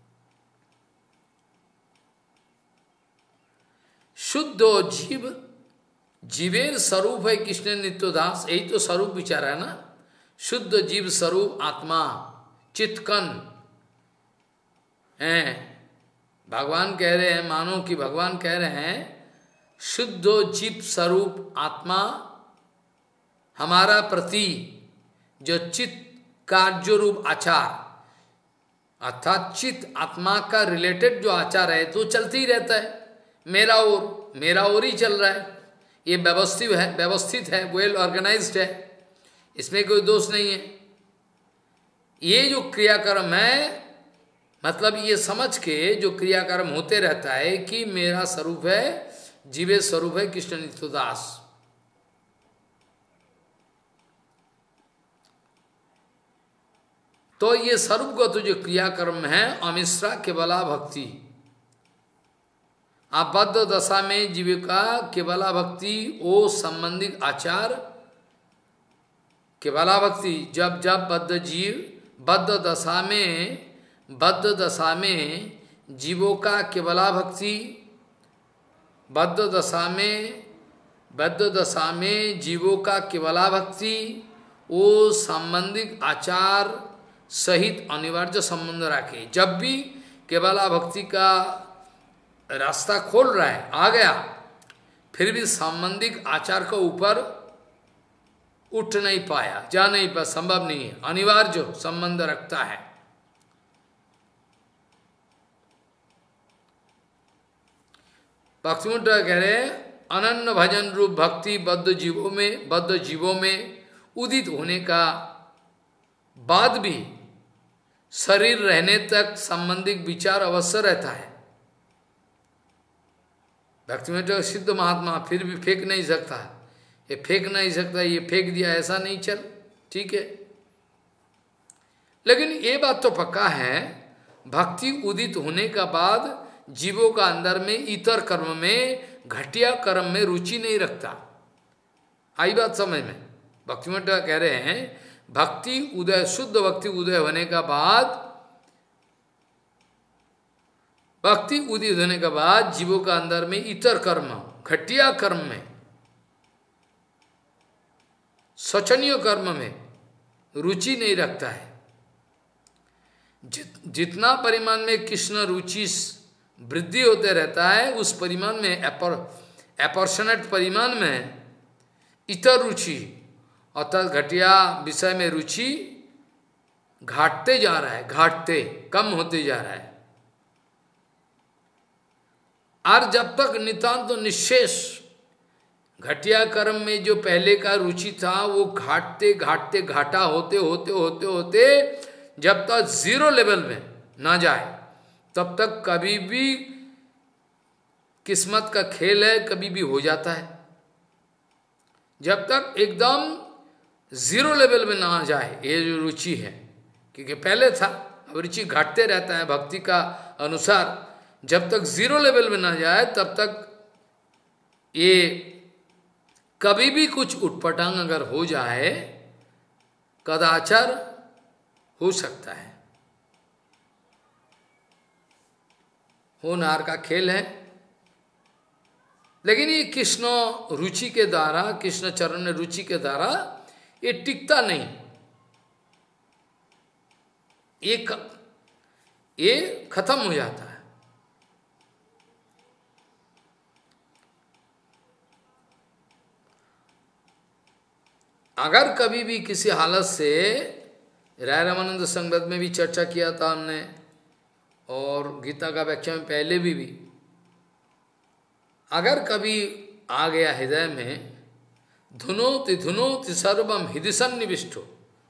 शुद्ध जीव, जीवेर स्वरूप है कृष्ण नित्यदास, यही तो स्वरूप विचार है ना। शुद्ध जीव स्वरूप आत्मा चित्कन है, भगवान कह रहे हैं, मानो कि भगवान कह रहे हैं शुद्ध जीव स्वरूप आत्मा हमारा प्रति जो चित्त कार्य रूप आचार, अर्थात चित्त आत्मा का रिलेटेड जो आचार है तो चलते ही रहता है, मेरा और ही चल रहा है, ये व्यवस्थित है, वेल ऑर्गेनाइज्ड है, इसमें कोई दोष नहीं है। ये जो क्रियाक्रम है, मतलब ये समझ के जो क्रियाक्रम होते रहता है कि मेरा स्वरूप है, जीवे स्वरूप है कृष्ण नित्यदास। तो ये स्वरूपगत जो क्रियाक्रम है अमिश्रा केवला भक्ति, आबद्ध दशा में जीविका केवला भक्ति, ओ संबंधित आचार केवला भक्ति, जब जब बद्ध दशा में जीवों का केवला भक्ति, बद्ध दशा में जीवों का केवला भक्ति, वो संबंधित आचार सहित अनिवार्य संबंध रखे। जब भी केवला भक्ति का रास्ता खोल रहा है, आ गया, फिर भी संबंधित आचार के ऊपर उठ नहीं पाया, जा नहीं पाया, संभव नहीं है, अनिवार्य संबंध रखता है। भक्तिमुद्र कह रहे हैं अनन्य भजन रूप भक्ति बद्ध जीवों में उदित होने का बाद भी शरीर रहने तक संबंधित विचार अवश्य रहता है। भक्तिमुद्र सिद्ध महात्मा फिर भी फेंक नहीं सकता, ये फेंक नहीं सकता, ये फेंक दिया ऐसा नहीं चल, ठीक है। लेकिन ये बात तो पक्का है, भक्ति उदित होने का बाद जीवों का अंदर में इतर कर्म में, घटिया कर्म में रुचि नहीं रखता। आई बात समझ में? भक्तिमुद्र कह रहे हैं भक्ति उदय, शुद्ध भक्ति उदय होने का बाद, भक्ति उदित होने के बाद जीवों का अंदर में इतर कर्म, घटिया कर्म में, शोचनीय कर्म में रुचि नहीं रखता है। जितना परिमाण में कृष्ण रुचि वृद्धि होते रहता है, उस परिमाण में अपॉर्चुनेट परिमाण में इतर रुचि, अर्थात घटिया विषय में रुचि घाटते जा रहा है, घाटते कम होते जा रहा है। और जब तक नितांत तो निशेष घटिया कर्म में जो पहले का रुचि था वो घाटते घाटते घाटा होते होते होते होते जब तक जीरो लेवल में ना जाए तब तक कभी भी किस्मत का खेल है, कभी भी हो जाता है। जब तक एकदम जीरो लेवल में ना जाए ये जो रुचि है, क्योंकि पहले था, अब रुचि घटते रहता है भक्ति का अनुसार। जब तक जीरो लेवल में ना जाए तब तक ये कभी भी कुछ उटपटांग अगर हो जाए कदाचार हो सकता है, होनहार का खेल है। लेकिन ये कृष्ण रुचि के द्वारा, कृष्ण चरण रुचि के द्वारा ये टिकता नहीं, ये खत्म हो जाता है। अगर कभी भी किसी हालत से, राय रामानंद संगत में भी चर्चा किया था हमने और गीता का व्याख्या में पहले भी अगर कभी आ गया हृदय में धुनोति सर्वम हृदय सन्निविष्टो,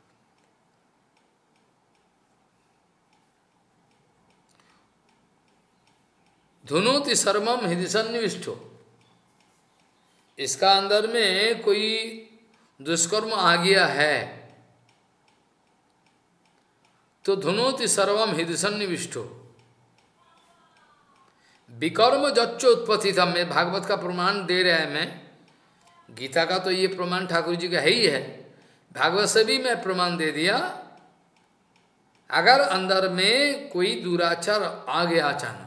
धुनोति सर्वम हृदय सन्निविष्टो, इसका अंदर में कोई दुष्कर्म आ गया है तो धुनोति सर्वम हृदय सन्निविष्टो, विकर्म जच्चो उत्पत्तितम, में भागवत का प्रमाण दे रहा है मैं, गीता का तो ये प्रमाण ठाकुर जी का है ही है, भागवत से भी मैं प्रमाण दे दिया। अगर अंदर में कोई दुराचार आ गया अचानक,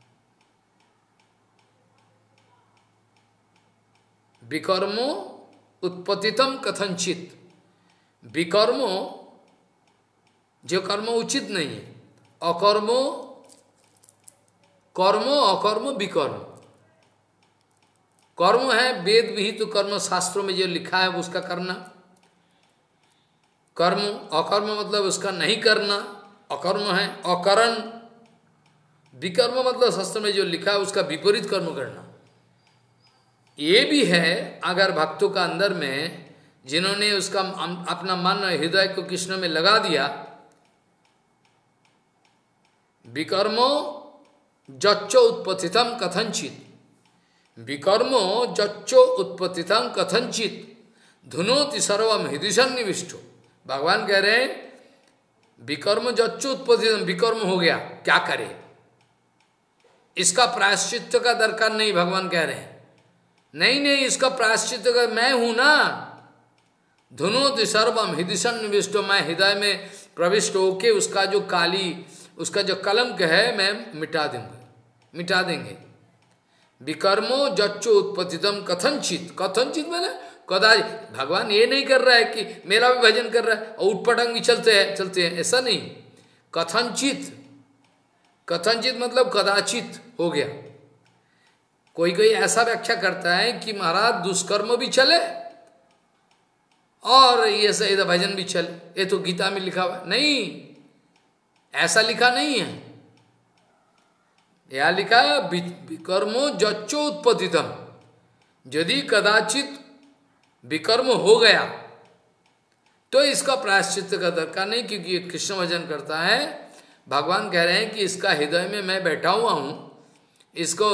विकर्मो उत्पत्तितम कथनचित, विकर्मो जो कर्म उचित नहीं है, अकर्मो कर्मो अकर्म विकर्म, कर्म है वेद विहित तो कर्म शास्त्रों में जो लिखा है उसका करना, कर्म अकर्म मतलब उसका नहीं करना, अकर्म है अकरण, विकर्म मतलब शास्त्र में जो लिखा है उसका विपरीत कर्म करना। ये भी है अगर भक्तों का अंदर में जिन्होंने उसका अपना मन हृदय को कृष्ण में लगा दिया, विकर्मो जच्चो उत्पत्तितम कथनचित, विकर्मो जच्चो उत्पत्तितम कथनचित धुनोति सर्वम हृदय सन्निविष्टो। भगवान कह रहे हैं विकर्म जच्चो उत्पत्तितम, विकर्म हो गया क्या करे, इसका प्रायश्चित्त का दरकार नहीं। भगवान कह रहे हैं नहीं नहीं, इसका प्रायश्चित्त का मैं हूं ना, धुनोति सर्वम हृदय सन्निविष्टो, मैं हृदय में प्रविष्ट होके उसका जो काली, उसका जो कलंक है मैं मिटा देंगे। विकर्मो जच्चो उत्पत्तितम कथनचित, कथनचित मैंने कदाचित, भगवान ये नहीं कर रहा है कि मेरा भी भजन कर रहा है और उठपटांग भी चलते हैं, ऐसा नहीं। कथनचित, कथनचित मतलब कदाचित हो गया। कोई कोई ऐसा व्याख्या करता है कि महाराज दुष्कर्म भी चले और ये सही भजन भी चले, ये तो गीता में लिखा हुआ नहीं, ऐसा लिखा नहीं है। यह लिखा है विकर्मो जच्चो उत्पत्तितम, यदि कदाचित विकर्म हो गया तो इसका प्रायश्चित्त का दरकार नहीं, क्योंकि ये कृष्ण भजन करता है। भगवान कह रहे हैं कि इसका हृदय में मैं बैठा हुआ हूं, इसको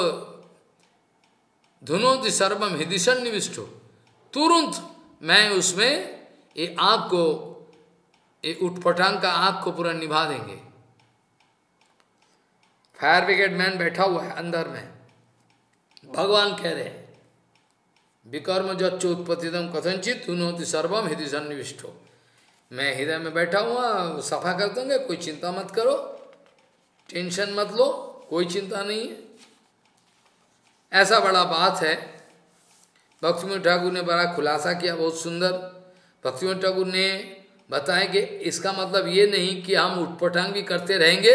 धुनोति सर्वम हृदय सन्निविष्टो, तुरंत मैं उसमें ये आग को, ये उठपटांग का आग को पूरा निभा देंगे। फायर ब्रिगेड मैन बैठा हुआ है अंदर में, भगवान कह रहे हैं विकर्म जच्चो उत्पत्तितम कथनचित धुनोति सर्वम हृदय सन्निविष्टो, मैं हृदय में बैठा हुआ, सफा कर दूंगे, कोई चिंता मत करो, टेंशन मत लो, कोई चिंता नहीं है। ऐसा बड़ा बात है। भक्तिविनोद ठाकुर ने बड़ा खुलासा किया, बहुत सुंदर। भक्तिविनोद ठाकुर ने बताया कि इसका मतलब ये नहीं कि हम उठपटांग भी करते रहेंगे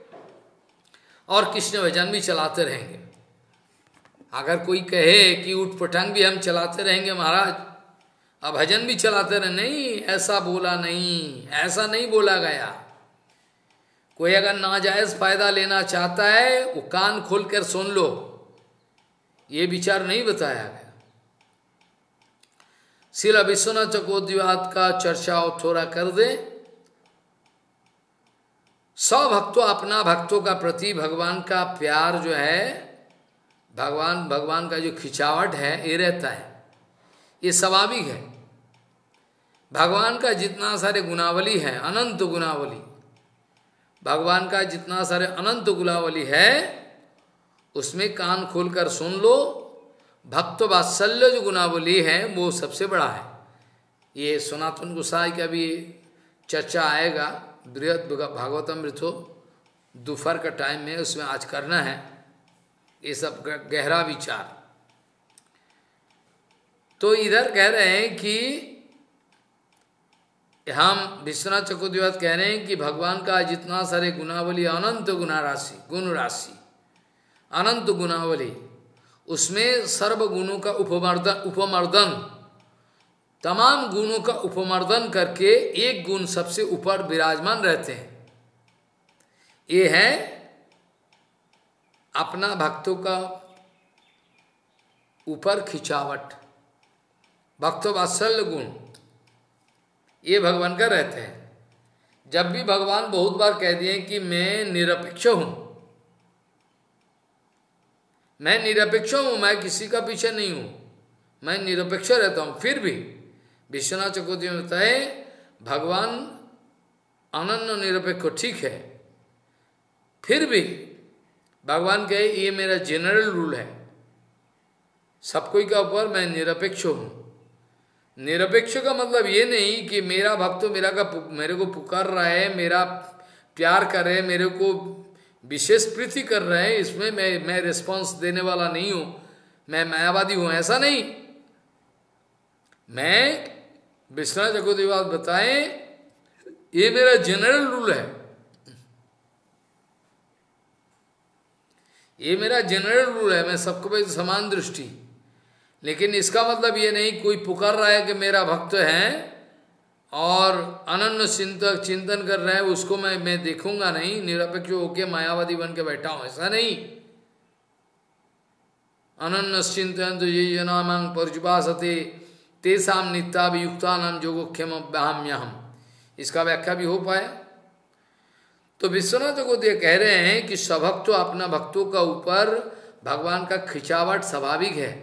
और कृष्ण भजन भी चलाते रहेंगे। अगर कोई कहे कि उठपटांग भी हम चलाते रहेंगे महाराज, अब भजन भी चलाते रहे, नहीं ऐसा बोला नहीं, ऐसा नहीं बोला गया। कोई अगर नाजायज फायदा लेना चाहता है वो कान खोल कर सुन लो, ये विचार नहीं बताया गया। श्रील विश्वनाथ चकोद्विवाद का चर्चा और थोड़ा कर दे। सब भक्तों अपना भक्तों का प्रति भगवान का प्यार जो है, भगवान का जो खिंचावट है ये रहता है, ये स्वाभाविक है। भगवान का जितना सारे गुणावली है, अनंत गुणावली, भगवान का जितना सारे अनंत गुणावली है उसमें कान खोलकर सुन लो। भक्त वात्सल्य जो गुणावली है वो सबसे बड़ा है। ये सनातन गोसाई का भी चर्चा आएगा, बृहद भागवतमृत हो, दोपहर का टाइम में, उसमें आज करना है ये सब गहरा विचार। तो इधर कह रहे हैं कि हम विश्वनाथ चकोद्विवाद कह रहे हैं कि भगवान का जितना सारे गुणावली, अनंत गुण राशि अनंत गुणावली, उसमें सर्व गुणों का उपमर्दन, तमाम गुणों का उपमर्दन करके एक गुण सबसे ऊपर विराजमान रहते हैं। ये है अपना भक्तों का ऊपर खिंचावट, भक्त वात्सल्य गुण, ये भगवान का रहते हैं। जब भी भगवान बहुत बार कह दिए कि मैं निरपेक्ष हूं, मैं निरपेक्ष हूं, मैं किसी का पीछे नहीं हूं, मैं निरपेक्ष रहता हूं, फिर भी विश्वनाथ चकोद्विवाद में बताए भगवान अनन्य निरपेक्ष, ठीक है, फिर भी भगवान कहे ये मेरा जनरल रूल है, सब कोई का ऊपर मैं निरपेक्ष हूं। निरपेक्ष का मतलब ये नहीं कि मेरा भक्त मेरे को पुकार रहा है, मेरा प्यार कर रहे, मेरे को विशेष प्रीति कर रहे हैं, इसमें मैं रिस्पॉन्स देने वाला नहीं हूं, मैं मायावादी हूं, ऐसा नहीं। मैं विश्वनाथ चकोद्विवाद बताए ये मेरा जनरल रूल है, ये मेरा जनरल रूल है, मैं सबको भाई समान दृष्टि। लेकिन इसका मतलब ये नहीं कोई पुकार रहा है कि मेरा भक्त है और अनन्य चिंतन कर रहा है, उसको मैं देखूंगा नहीं, निरपेक्ष होके मायावादी बन के बैठा हूं, ऐसा नहीं। अनन्य चिंतन तो ये जनामांग परिजुभासते तेसाम नित्याभियुक्तानां योगोक्षेम अभ्याम्यहम्, इसका व्याख्या भी हो पाया। तो विश्वनाथ को कह रहे हैं कि स्वभक्त अपना भक्तों का ऊपर भगवान का खिंचावट स्वाभाविक है।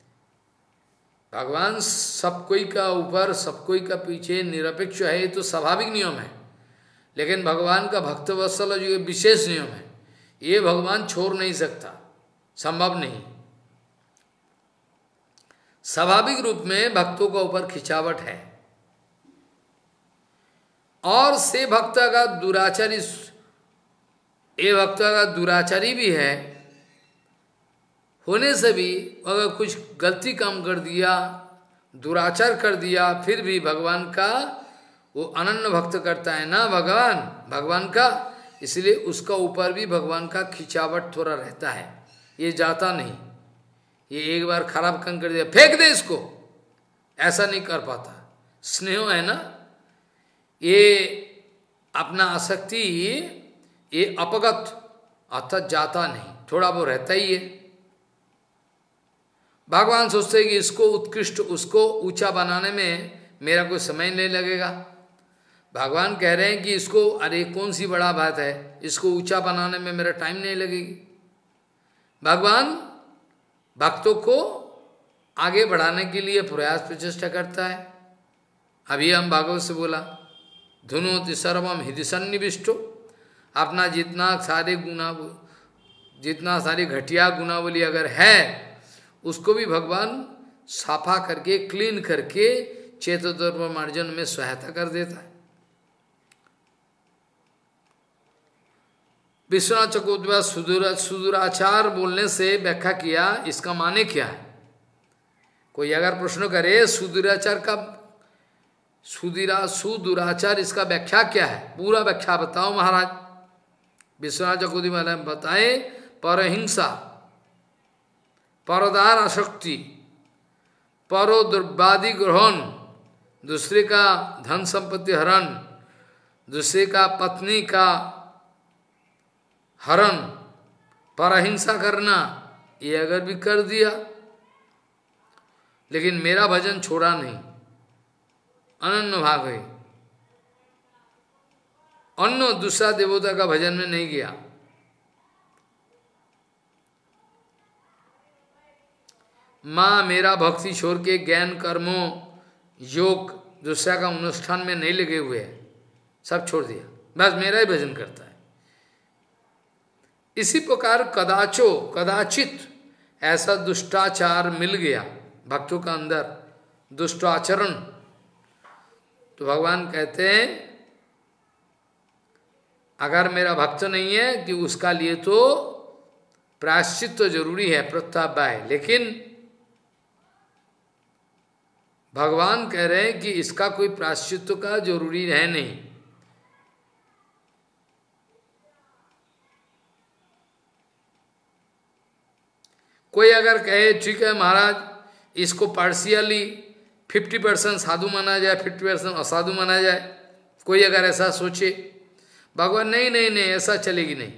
भगवान सब कोई का ऊपर, सब कोई का पीछे निरपेक्ष है, ये तो स्वाभाविक नियम है। लेकिन भगवान का भक्त वत्सल जो विशेष नियम है, ये भगवान छोड़ नहीं सकता, संभव नहीं। स्वाभाविक रूप में भक्तों का ऊपर खिंचावट है। और से भक्त का दुराचारी, ये भक्त का दुराचारी भी है, होने से भी अगर कुछ गलती काम कर दिया, दुराचार कर दिया, फिर भी भगवान का वो अनन्य भक्त करता है ना भगवान का, इसलिए उसका ऊपर भी भगवान का खिंचावट थोड़ा रहता है, ये जाता नहीं। ये एक बार खराब काम कर दिया, फेंक दे इसको, ऐसा नहीं कर पाता। स्नेह है ना, ये अपना आसक्ति ये अपगत अर्थात जाता नहीं, थोड़ा वो रहता ही है। भगवान सोचते हैं कि इसको उत्कृष्ट, उसको ऊंचा बनाने में मेरा कोई समय नहीं लगेगा। भगवान कह रहे हैं कि इसको, अरे कौन सी बड़ा बात है, इसको ऊंचा बनाने में मेरा टाइम नहीं लगेगी। भगवान भक्तों को आगे बढ़ाने के लिए प्रयास प्रचेष्टा करता है। अभी हम भागवत से बोला, धुनोति सर्वम हृदय सन्निविष्टो, अपना जितना सारे घटिया गुणावली अगर है उसको भी भगवान साफा करके, क्लीन करके चेतोधर्म मार्जन में सहायता कर देता है। विश्वनाथ चकोद्विवाद सुदूराचार बोलने से व्याख्या किया, इसका माने क्या है। कोई अगर प्रश्न करे सुदूराचार का, सुदूराचार इसका व्याख्या क्या है, पूरा व्याख्या बताओ महाराज। विश्वनाथ चकोद्विवाद बताए, परहिंसा, परदार आसक्ति, परो दुर्वादि ग्रहण, दूसरे का धन संपत्ति हरण, दूसरे का पत्नी का हरण, परहिंसा करना, ये अगर भी कर दिया, लेकिन मेरा भजन छोड़ा नहीं, अनन्य भाग है, अन्य दूसरा देवता का भजन में नहीं गया। माँ मेरा भक्ति छोड़ के ज्ञान कर्मों योग दूसरा का अनुष्ठान में नहीं लगे हुए हैं, सब छोड़ दिया, बस मेरा ही भजन करता है। इसी प्रकार कदाचित ऐसा दुष्टाचार मिल गया भक्तों का अंदर, दुष्ट आचरण, तो भगवान कहते हैं अगर मेरा भक्त नहीं है कि उसका लिए तो प्रायश्चित तो जरूरी है, प्रत्यावाय, लेकिन भगवान कह रहे हैं कि इसका कोई प्रायश्चित का जरूरी है नहीं। कोई अगर कहे ठीक है महाराज इसको पार्शियली 50% साधु माना जाए, 50% असाधु माना जाए, कोई अगर ऐसा सोचे, भगवान नहीं नहीं नहीं ऐसा चलेगी नहीं।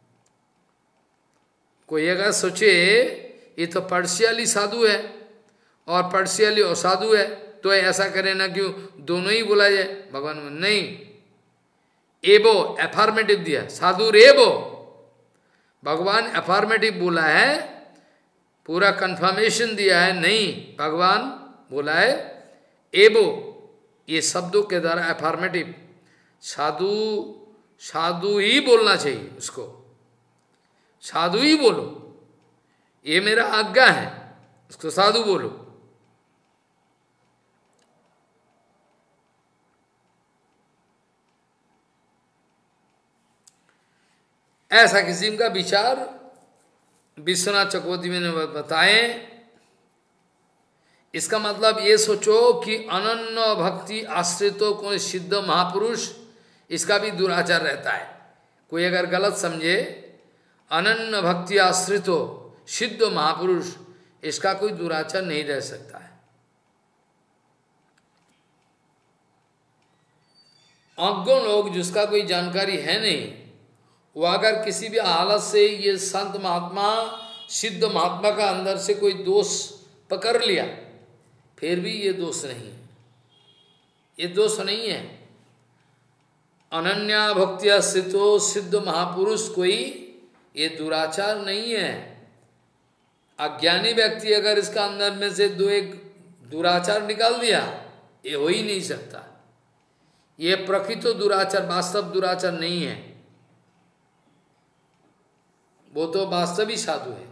कोई अगर सोचे ये तो पार्शियली साधु है और पार्शियली असाधु है, तो ऐसा करे ना क्यों दोनों ही बोला जाए, भगवान नहीं, एबो एफर्मेटिव दिया, साधु रेबो, भगवान एफर्मेटिव बोला है, पूरा कंफर्मेशन दिया है, नहीं भगवान बोला है एबो, ये शब्दों के द्वारा एफर्मेटिव, साधु साधु ही बोलना चाहिए, उसको साधु ही बोलो, ये मेरा आज्ञा है, उसको साधु बोलो। ऐसा किस्म का विचार विश्वनाथ चक्रवर्ती ने बताए। इसका मतलब ये सोचो कि अनन्य भक्ति आश्रितों को सिद्ध महापुरुष, इसका भी दुराचार रहता है। कोई अगर गलत समझे, अनन्य भक्ति आश्रितों सिद्ध महापुरुष, इसका कोई दुराचार नहीं रह सकता है। अज्ञ लोग जिसका कोई जानकारी है नहीं, वो अगर किसी भी हालत से ये संत महात्मा सिद्ध महात्मा का अंदर से कोई दोष पकड़ लिया, फिर भी ये दोष नहीं है, ये दोष नहीं है। अनन्या भक्तिया स्थितो सिद्ध महापुरुष कोई ये दुराचार नहीं है। अज्ञानी व्यक्ति अगर इसका अंदर में से दो एक दुराचार निकाल दिया, ये हो ही नहीं सकता। ये प्रकृत दुराचार, वास्तव दुराचार नहीं है, वो तो वास्तविक साधु है।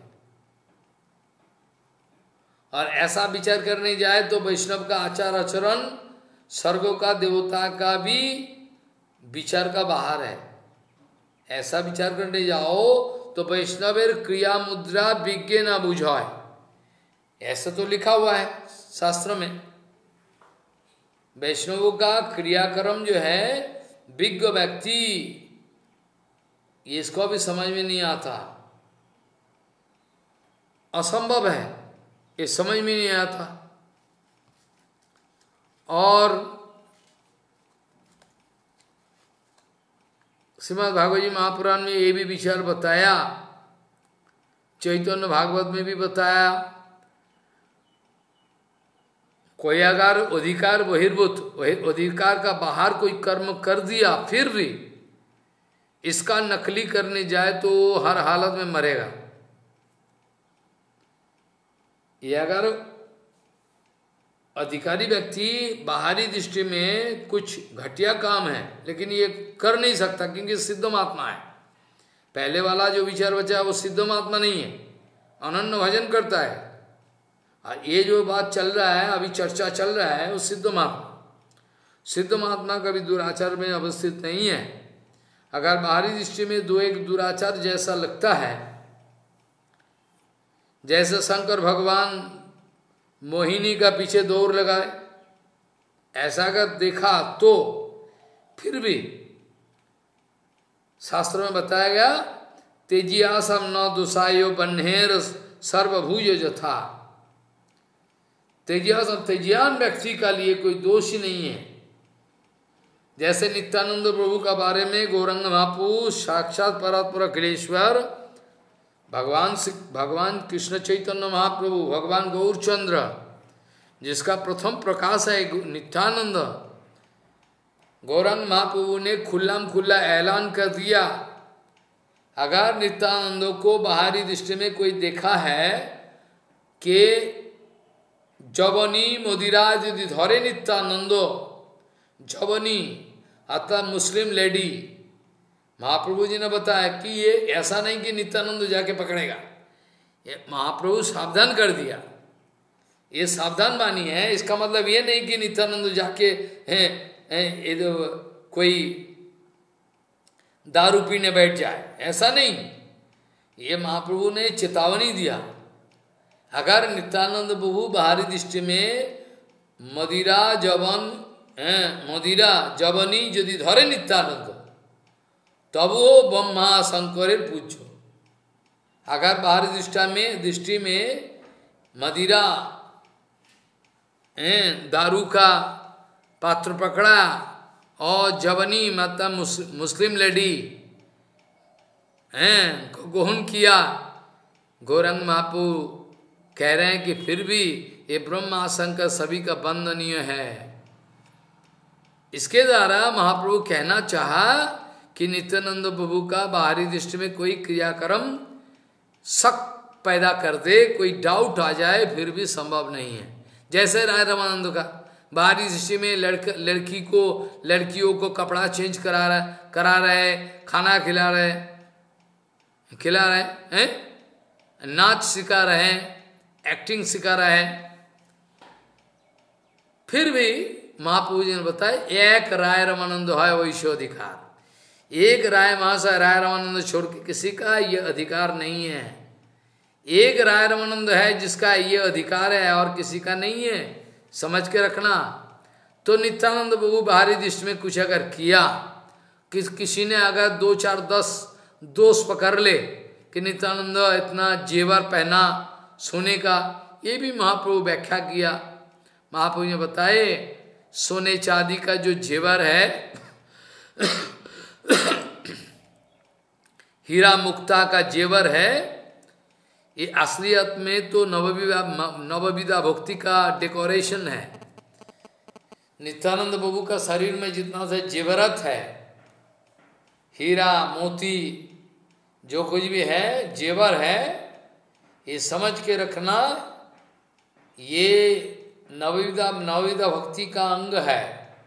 और ऐसा विचार करने जाए तो वैष्णव का आचार आचरण स्वर्गों का देवता का भी विचार का बाहर है। ऐसा विचार करने जाओ तो वैष्णवेर क्रिया मुद्रा विज्ञ ना बुझाए, ऐसा तो लिखा हुआ है शास्त्र में। वैष्णवों का क्रियाक्रम जो है विज्ञ व्यक्ति, इसको भी समझ में नहीं आता, असंभव है, ये समझ में नहीं आता। और श्रीमद् भागवत जी महापुराण में ये भी विचार बताया, चैतन्य भागवत में भी बताया। कोई अगर अधिकार बहिर्भूत, अधिकार का बाहर कोई कर्म कर दिया, फिर भी इसका नकली करने जाए तो हर हालत में मरेगा। ये अगर अधिकारी व्यक्ति बाहरी दृष्टि में कुछ घटिया काम है, लेकिन ये कर नहीं सकता क्योंकि सिद्ध महात्मा है। पहले वाला जो विचार बचा वो सिद्ध महात्मा नहीं है, अनन्य भजन करता है। और ये जो बात चल रहा है, अभी चर्चा चल रहा है, वो सिद्ध महात्मा, सिद्ध महात्मा कभी दुराचार में अवस्थित नहीं है। अगर बाहरी दृष्टि में दो एक दुराचार जैसा लगता है, जैसे शंकर भगवान मोहिनी का पीछे दौड़ लगाए, ऐसा अगर देखा तो फिर भी शास्त्र में बताया गया तेजियासम न दुसायो बन्हेर सर्वभुज जथा। तेजियान व्यक्ति का लिए कोई दोष ही नहीं है। जैसे नित्यानंद प्रभु का बारे में गौरंग महाप्रभु साक्षात परात्पर अखिलेश्वर भगवान कृष्ण चैतन्य महाप्रभु, भगवान गौरचंद्र, जिसका प्रथम प्रकाश है नित्यानंद, गौरंग महाप्रभु ने खुल्ला ऐलान कर दिया, अगर नित्यानंदों को बाहरी दृष्टि में कोई देखा है कि जवनी मोदिरा यदि धरे नित्यानंदो, जवनी अर्थात मुस्लिम लेडी, महाप्रभु जी ने बताया कि ये ऐसा नहीं कि नित्यानंद जाके पकड़ेगा, ये महाप्रभु सावधान कर दिया, ये सावधान वाणी है। इसका मतलब ये नहीं कि नित्यानंद जाके कोई दारू पीने बैठ जाए, ऐसा नहीं। ये महाप्रभु ने चेतावनी दिया, अगर नित्यानंद प्रभु बाहरी दृष्टि में मदिरा जवनी यदि धरे नित्यानंद, तब वो ब्रह्मा शंकरेर पूज्य। अगर बाहरी दृष्टि में मदिरा दारू का पात्र पकड़ा और जवनी मतलब मुस्लिम लेडी को ग्रहण किया, गौरंग महाप्रभु कह रहे हैं कि फिर भी ये ब्रह्मा शंकर सभी का वंदनीय है। इसके द्वारा महाप्रभु कहना चाहा कि नित्यानंद प्रभु का बाहरी दृष्टि में कोई क्रियाक्रम शक पैदा कर दे, कोई डाउट आ जाए, फिर भी संभव नहीं है। जैसे राय रामानंद का बाहरी दृष्टि में लड़कियों को कपड़ा चेंज करा रहे, खाना खिला रहे हैं, नाच सिखा रहे हैं, एक्टिंग सिखा रहे हैं, फिर भी महाप्रभु जी ने बताया एक राय रामानंद है वैश्य अधिकार। एक राय महाशय राय रामानंद छोड़ के किसी का यह अधिकार नहीं है। एक राय रामानंद है जिसका ये अधिकार है और किसी का नहीं है, समझ के रखना। तो नित्यानंद प्रभु बाहरी दृष्टि में कुछ अगर किया, किसी ने अगर 2 4 10 दोष पकड़ ले कि नित्यानंद इतना जेवर पहना सोने का, ये भी महाप्रभु व्याख्या किया। महाप्रभु ने बताए सोने चांदी का जो जेवर है हीरा मुक्ता का जेवर है, ये असलियत में तो नवविधा भक्ति का डेकोरेशन है। नित्यानंद प्रभु का शरीर में जितना से जेवरत है, हीरा मोती जो कुछ भी है जेवर है, ये समझ के रखना, ये नवविधा भक्ति का अंग है।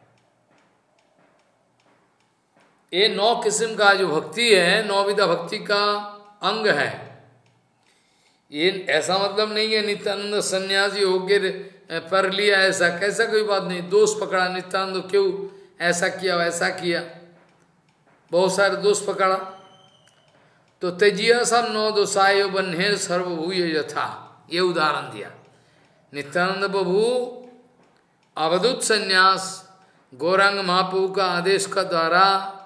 ये 9 किस्म का जो भक्ति है, नवविधा भक्ति का अंग है। ये ऐसा मतलब नहीं है नित्यानंद सन्यासी होकर पर लिया, ऐसा कैसा कोई बात नहीं। दोष पकड़ा नित्यानंद, क्यों ऐसा किया वैसा किया, बहुत सारे दोष पकड़ा। तो तेजिया सब 9 दोषाय बन्हेर सर्वभूय यथा, ये उदाहरण दिया। नित्यानंद प्रभु अवधूत संन्यास गौरांग महाप्रभु का आदेश का द्वारा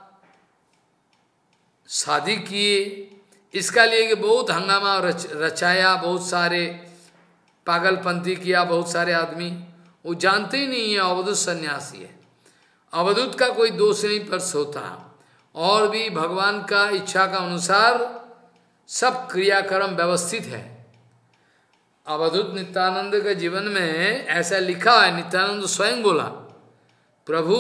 शादी किए, इसका लिए कि बहुत हंगामा रचाया, बहुत सारे पागलपंथी किया, बहुत सारे आदमी वो जानते ही नहीं है अवधूत सन्यासी है। अवधूत का कोई दोष नहीं पर्स होता, और भी भगवान का इच्छा का अनुसार सब क्रियाक्रम व्यवस्थित है। अवधूत नित्यानंद के जीवन में ऐसा लिखा है, नित्यानंद स्वयं बोला, प्रभु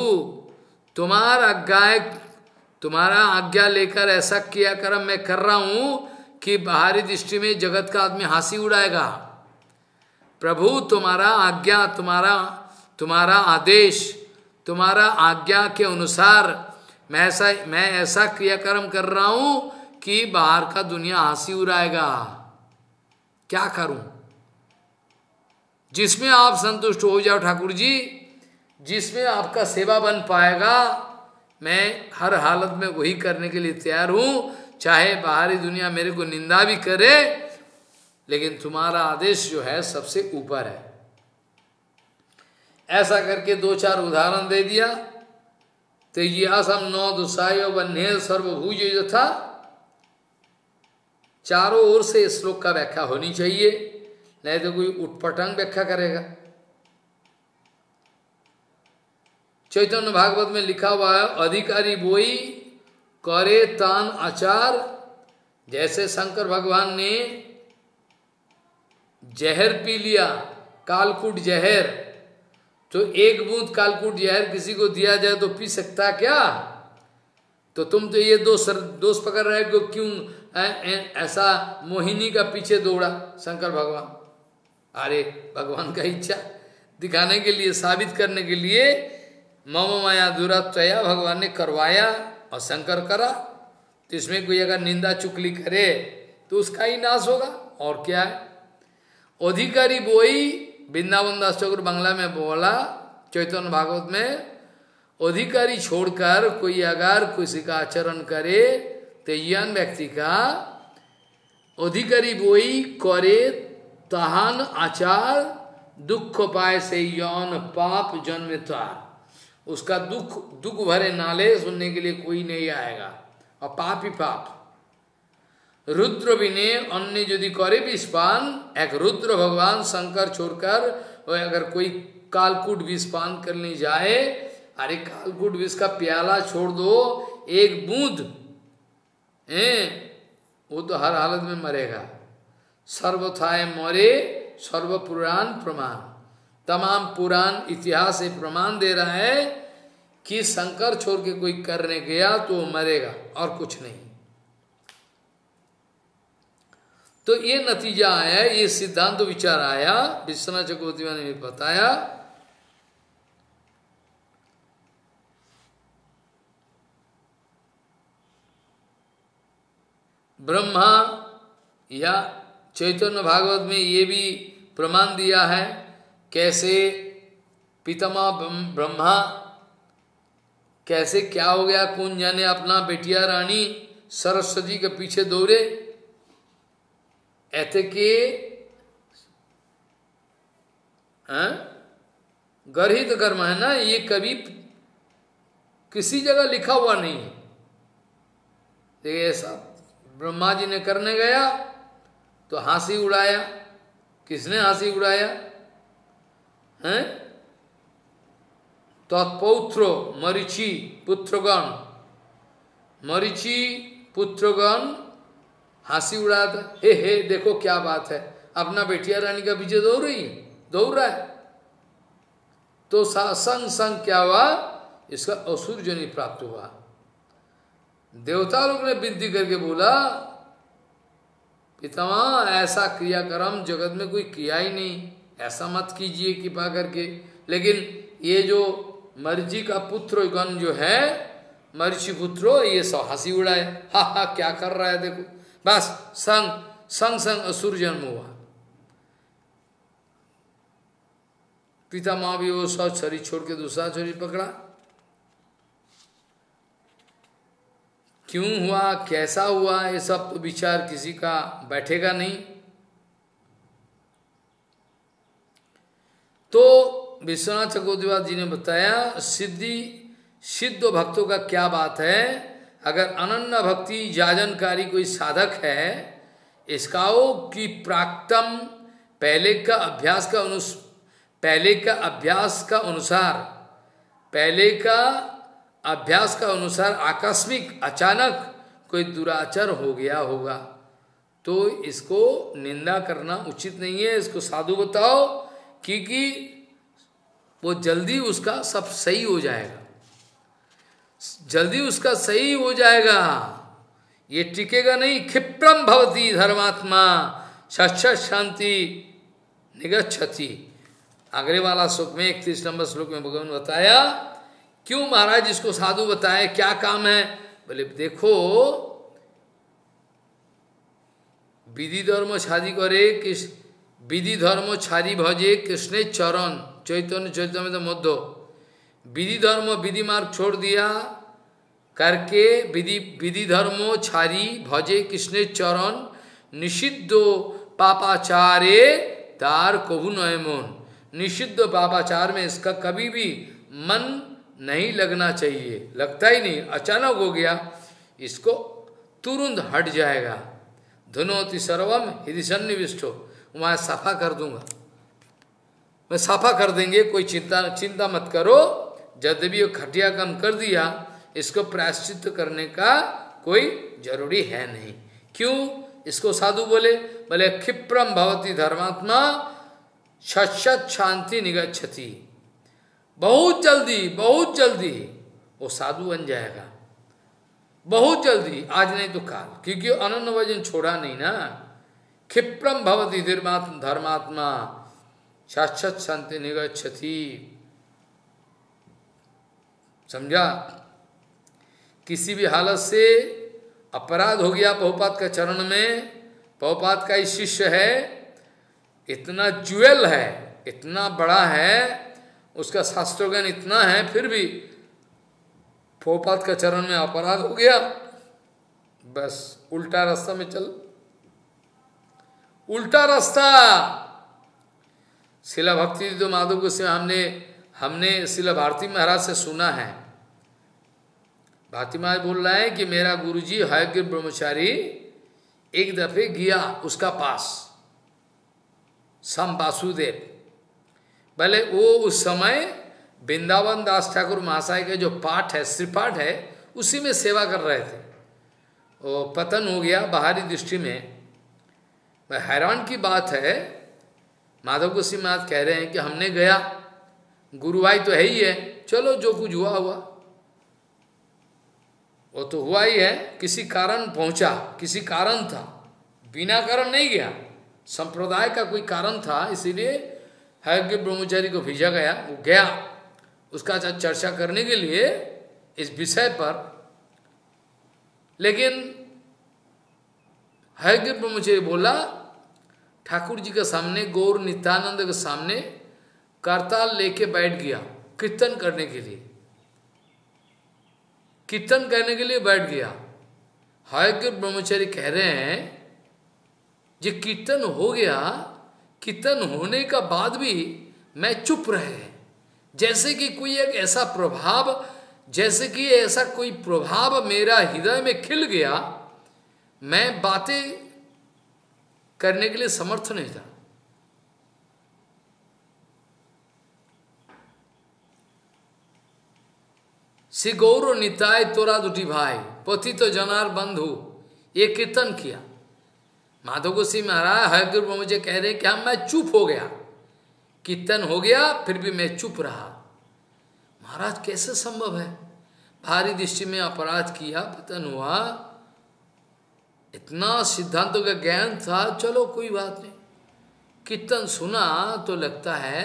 तुम्हारा आज्ञा लेकर ऐसा क्रियाक्रम मैं कर रहा हूं कि बाहरी दृष्टि में जगत का आदमी हंसी उड़ाएगा। प्रभु तुम्हारा आज्ञा, तुम्हारा आदेश, तुम्हारा आज्ञा के अनुसार मैं ऐसा क्रियाक्रम कर रहा हूं कि बाहर का दुनिया हंसी उड़ाएगा। क्या करूं? जिसमें आप संतुष्ट हो जाओ ठाकुर जी, जिसमें आपका सेवा बन पाएगा, मैं हर हालत में वही करने के लिए तैयार हूं, चाहे बाहरी दुनिया मेरे को निंदा भी करे, लेकिन तुम्हारा आदेश जो है सबसे ऊपर है। ऐसा करके 2 4 उदाहरण दे दिया। तेजियासम 9 दुसायो बन्हेर सर्वभूज यथा, चारों ओर से श्लोक का व्याख्या होनी चाहिए, नहीं तो कोई उटपटांग व्याख्या करेगा। चैतन्य भागवत में लिखा हुआ है, अधिकारी बोई करे तान आचार। जैसे शंकर भगवान ने जहर पी लिया, कालकूट जहर, तो एक बूंद कालकूट जहर किसी को दिया जाए तो पी सकता क्या? तो तुम तो ये दोष पकड़ रहे हो, क्यों ऐसा मोहिनी का पीछे दौड़ा शंकर भगवान? अरे भगवान का इच्छा दिखाने के लिए, साबित करने के लिए मम माया दुरात्रया भगवान ने करवाया और शंकर करा। तो इसमें कोई अगर निंदा चुगली करे तो उसका ही नाश होगा, और क्या है। अधिकारी बोई, वृंदावन दास ठाकुर बांग्ला में बोला चैतन्य भागवत में, अधिकारी छोड़कर कोई अगर किसी का आचरण करे तो यन व्यक्ति का अधिकारी बोई करे तहान आचार दुख पाए से यौन पाप जन्मतार। उसका दुख भरे नाले सुनने के लिए कोई नहीं आएगा, और पाप ही पाप। रुद्र बिने अन्य यदि करे विषपान, एक रुद्र भगवान शंकर छोड़कर और अगर कोई कालकूट विषपान करने जाए, अरे कालकूट विष का प्याला छोड़ दो, एक बूंद वो तो हर हालत में मरेगा। सर्वथाय मरे सर्व पुराण प्रमाण, तमाम पुराण इतिहास से प्रमाण दे रहा है कि शंकर छोड़ के कोई करने गया तो मरेगा और कुछ नहीं। तो ये नतीजा आया, ये सिद्धांत तो विचार आया, विश्वनाथ चक्रवर्ती ने भी बताया। ब्रह्मा या चैतन्य भागवत में ये भी प्रमाण दिया है, कैसे पितामह ब्रह्मा कैसे क्या हो गया, कौन जाने, अपना बेटिया रानी सरस्वती के पीछे दौड़े। ऐसे के गर्हित कर्म है ना, ये कभी किसी जगह लिखा हुआ नहीं है। देखिए ऐसा ब्रह्मा जी ने करने गया तो हंसी उड़ाया। किसने हंसी उड़ाया है? तत्पौत्रो मरीचि पुत्रगण, मरीचि पुत्रगण हंसी उड़ा था। हे देखो क्या बात है, अपना बेटिया रानी का पीछे दौड़ रहा है। तो संग संग क्या हुआ, इसका असुर जनी प्राप्त हुआ। देवता लोग ने विनती करके बोला, पितामह ऐसा क्रियाक्रम जगत में कोई किया ही नहीं, ऐसा मत कीजिए कृपा करके। लेकिन ये जो मरीचि का पुत्र गण जो है, मरीचि पुत्रो, ये सब हंसी उड़ाए, हा क्या कर रहा है देखो। बस संग असुर जन्म हुआ। पितामह भी वो सब शरीर छोड़ के दूसरा शरीर पकड़ा। क्यों हुआ, कैसा हुआ, ये सब तो विचार किसी का बैठेगा नहीं। तो विश्वनाथ चक्रवर्ती जी ने बताया सिद्ध भक्तों का क्या बात है। अगर अनन्य भक्ति जाजनकारी कोई साधक है, इसका हो कि प्राक्तम पहले का अभ्यास का अनुसार आकस्मिक अचानक कोई दुराचार हो गया होगा तो इसको निंदा करना उचित नहीं है। इसको साधु बताओ, क्योंकि वो जल्दी उसका सब सही हो जाएगा, जल्दी उसका सही हो जाएगा, ये टिकेगा नहीं। क्षिप्रम भवति धर्मात्मा सच्चा शांति निगच्छति। आगरे वाला श्लोक में 31 नंबर श्लोक में भगवान बताया, क्यों महाराज इसको साधु बताए, क्या काम है। बोले देखो, विधि धर्म छादी करे, विधि धर्म छादी भजे कृष्ण चरण, चैतन्य चैतन्य मध्य। विधि धर्म विधि मार्ग छोड़ दिया करके, विधि धर्मो छारी भजे कृष्ण चरण, निषिद्धो पापाचारे तार कभु नय मन। निषिद्ध पापाचार में इसका कभी भी मन नहीं लगना चाहिए, लगता ही नहीं। अचानक हो गया, इसको तुरंत हट जाएगा। धुनोति सर्वम हृदय सन्निविष्टो, वहां सफा कर दूंगा, मैं सफा कर देंगे, कोई चिंता मत करो। यद्यपि वो घटिया काम कर दिया, इसको प्रायश्चित करने का कोई जरूरी है नहीं। क्यों इसको साधु बोले? बोले क्षिप्रम भवति धर्मात्मा शश्यत शांति निगच्छति। बहुत जल्दी वो साधु बन जाएगा, बहुत जल्दी, आज नहीं तो काल, क्योंकि अनन्य भजन छोड़ा नहीं ना। क्षिप्रम भवति धर्मात्मा शाश्वत शांति निगच्छति। समझा? किसी भी हालत से अपराध हो गया प्रभुपाद का चरण में, प्रभुपाद का ही शिष्य है, इतना ज्वेल है, इतना बड़ा है, उसका शास्त्र ज्ञान इतना है, फिर भी प्रभुपाद का चरण में अपराध हो गया, बस उल्टा रास्ता में चल, उल्टा रास्ता। शिला भक्ति तो माधव को से हमने शिला भारती महाराज से सुना है। भारती महाराज बोल रहा है कि मेरा गुरुजी हयग्रीव ब्रह्मचारी एक दफे गया उसका पास, सम वासुदेव, भले वो उस समय वृंदावन दास ठाकुर महाशय के जो पाठ है, श्रीपाठ है, उसी में सेवा कर रहे थे। वो पतन हो गया बाहरी दृष्टि में। हैरान की बात है, माधव गोस्वामी महाराज कह रहे हैं कि हमने गया, गुरु भाई तो है ही है, चलो जो कुछ हुआ हुआ, वो तो हुआ ही है, किसी कारण पहुंचा, किसी कारण था, बिना कारण नहीं गया, संप्रदाय का कोई कारण था, इसीलिए हयग्रीव ब्रह्मचारी को भेजा गया। वो गया उसका चर्चा करने के लिए इस विषय पर, लेकिन हयग्रीव ब्रह्मचारी बोला ठाकुर जी के सामने, गौर नित्यानंद के सामने करताल लेके बैठ गया कीर्तन करने के लिए, कीर्तन करने के लिए बैठ गया। हयग्रीव ब्रह्मचारी कह रहे हैं जो कीर्तन हो गया, कीर्तन होने का बाद भी मैं चुप रहे, जैसे कि कोई एक ऐसा प्रभाव, जैसे कि ऐसा कोई प्रभाव मेरा हृदय में खिल गया, मैं बातें करने के लिए समर्थ नहीं था। श्री गौर निताय तोरा दुटी भाई पति तो जनार बंधु, ये कीर्तन किया। माधव गोस्वामी महाराज हयग्रीव ब्रह्मचारी कह रहे कि मैं चुप हो गया, कीर्तन हो गया फिर भी मैं चुप रहा। महाराज कैसे संभव है? भारी दृष्टि में अपराध किया, पतन हुआ, इतना सिद्धांतों का ज्ञान था, चलो कोई बात नहीं। कीर्तन सुना तो लगता है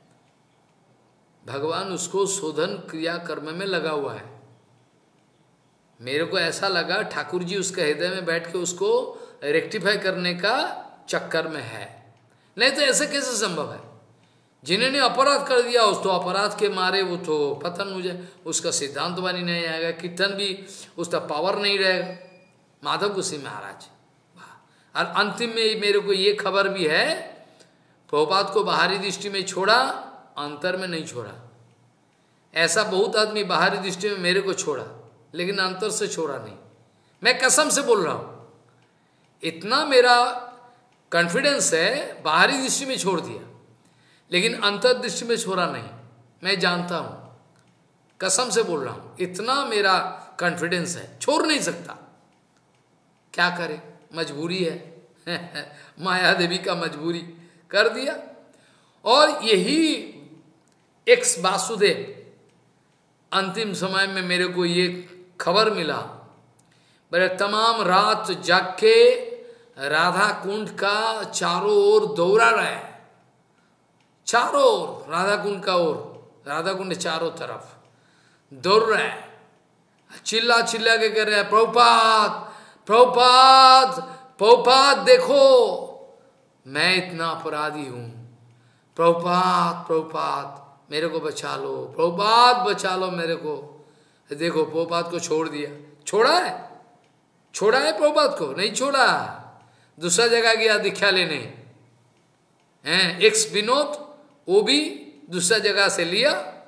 भगवान उसको शोधन क्रिया कर्म में लगा हुआ है। मेरे को ऐसा लगा ठाकुर जी उसके हृदय में बैठ के उसको रेक्टिफाई करने का चक्कर में है, नहीं तो ऐसे कैसे संभव है? जिन्होंने अपराध कर दिया उस तो अपराध के मारे वो तो पतन हो जाए, उसका सिद्धांत बनी नहीं आएगा, कीर्तन भी उसका पावर नहीं रहेगा। माधव गोस्वामी महाराज, और अंतिम में मेरे को ये खबर भी है, प्रभुपाद को बाहरी दृष्टि में छोड़ा, अंतर में नहीं छोड़ा। ऐसा बहुत आदमी बाहरी दृष्टि में मेरे को छोड़ा, लेकिन अंतर से छोड़ा नहीं। मैं कसम से बोल रहा हूं, इतना मेरा कॉन्फिडेंस है, बाहरी दृष्टि में छोड़ दिया, लेकिन अंतर दृष्टि में छोड़ा नहीं। मैं जानता हूं, कसम से बोल रहा हूं, इतना मेरा कॉन्फिडेंस है, छोड़ नहीं सकता। क्या करे, मजबूरी है माया देवी का मजबूरी कर दिया। और यही एक्स वासुदेव, अंतिम समय में मेरे को ये खबर मिला, मेरे तमाम रात जाग के राधा कुंड का चारों ओर दौड़ा रहे, चारों ओर राधा कुंड का ओर, राधा कुंड चारों तरफ दौड़ रहे, चिल्ला चिल्ला के कह रहे हैं प्रभुपाद प्रभुपाद प्रभुपाद देखो मैं इतना अपराधी हूं, प्रभुपाद प्रभुपाद मेरे को बचा लो, प्रभुपाद बचा लो मेरे को। देखो प्रभुपाद को छोड़ दिया, छोड़ा है, छोड़ा है प्रभुपाद को? नहीं छोड़ा, दूसरा जगह गया दीक्षा लेने हैं। एक्स विनोद वो भी दूसरा जगह से लिया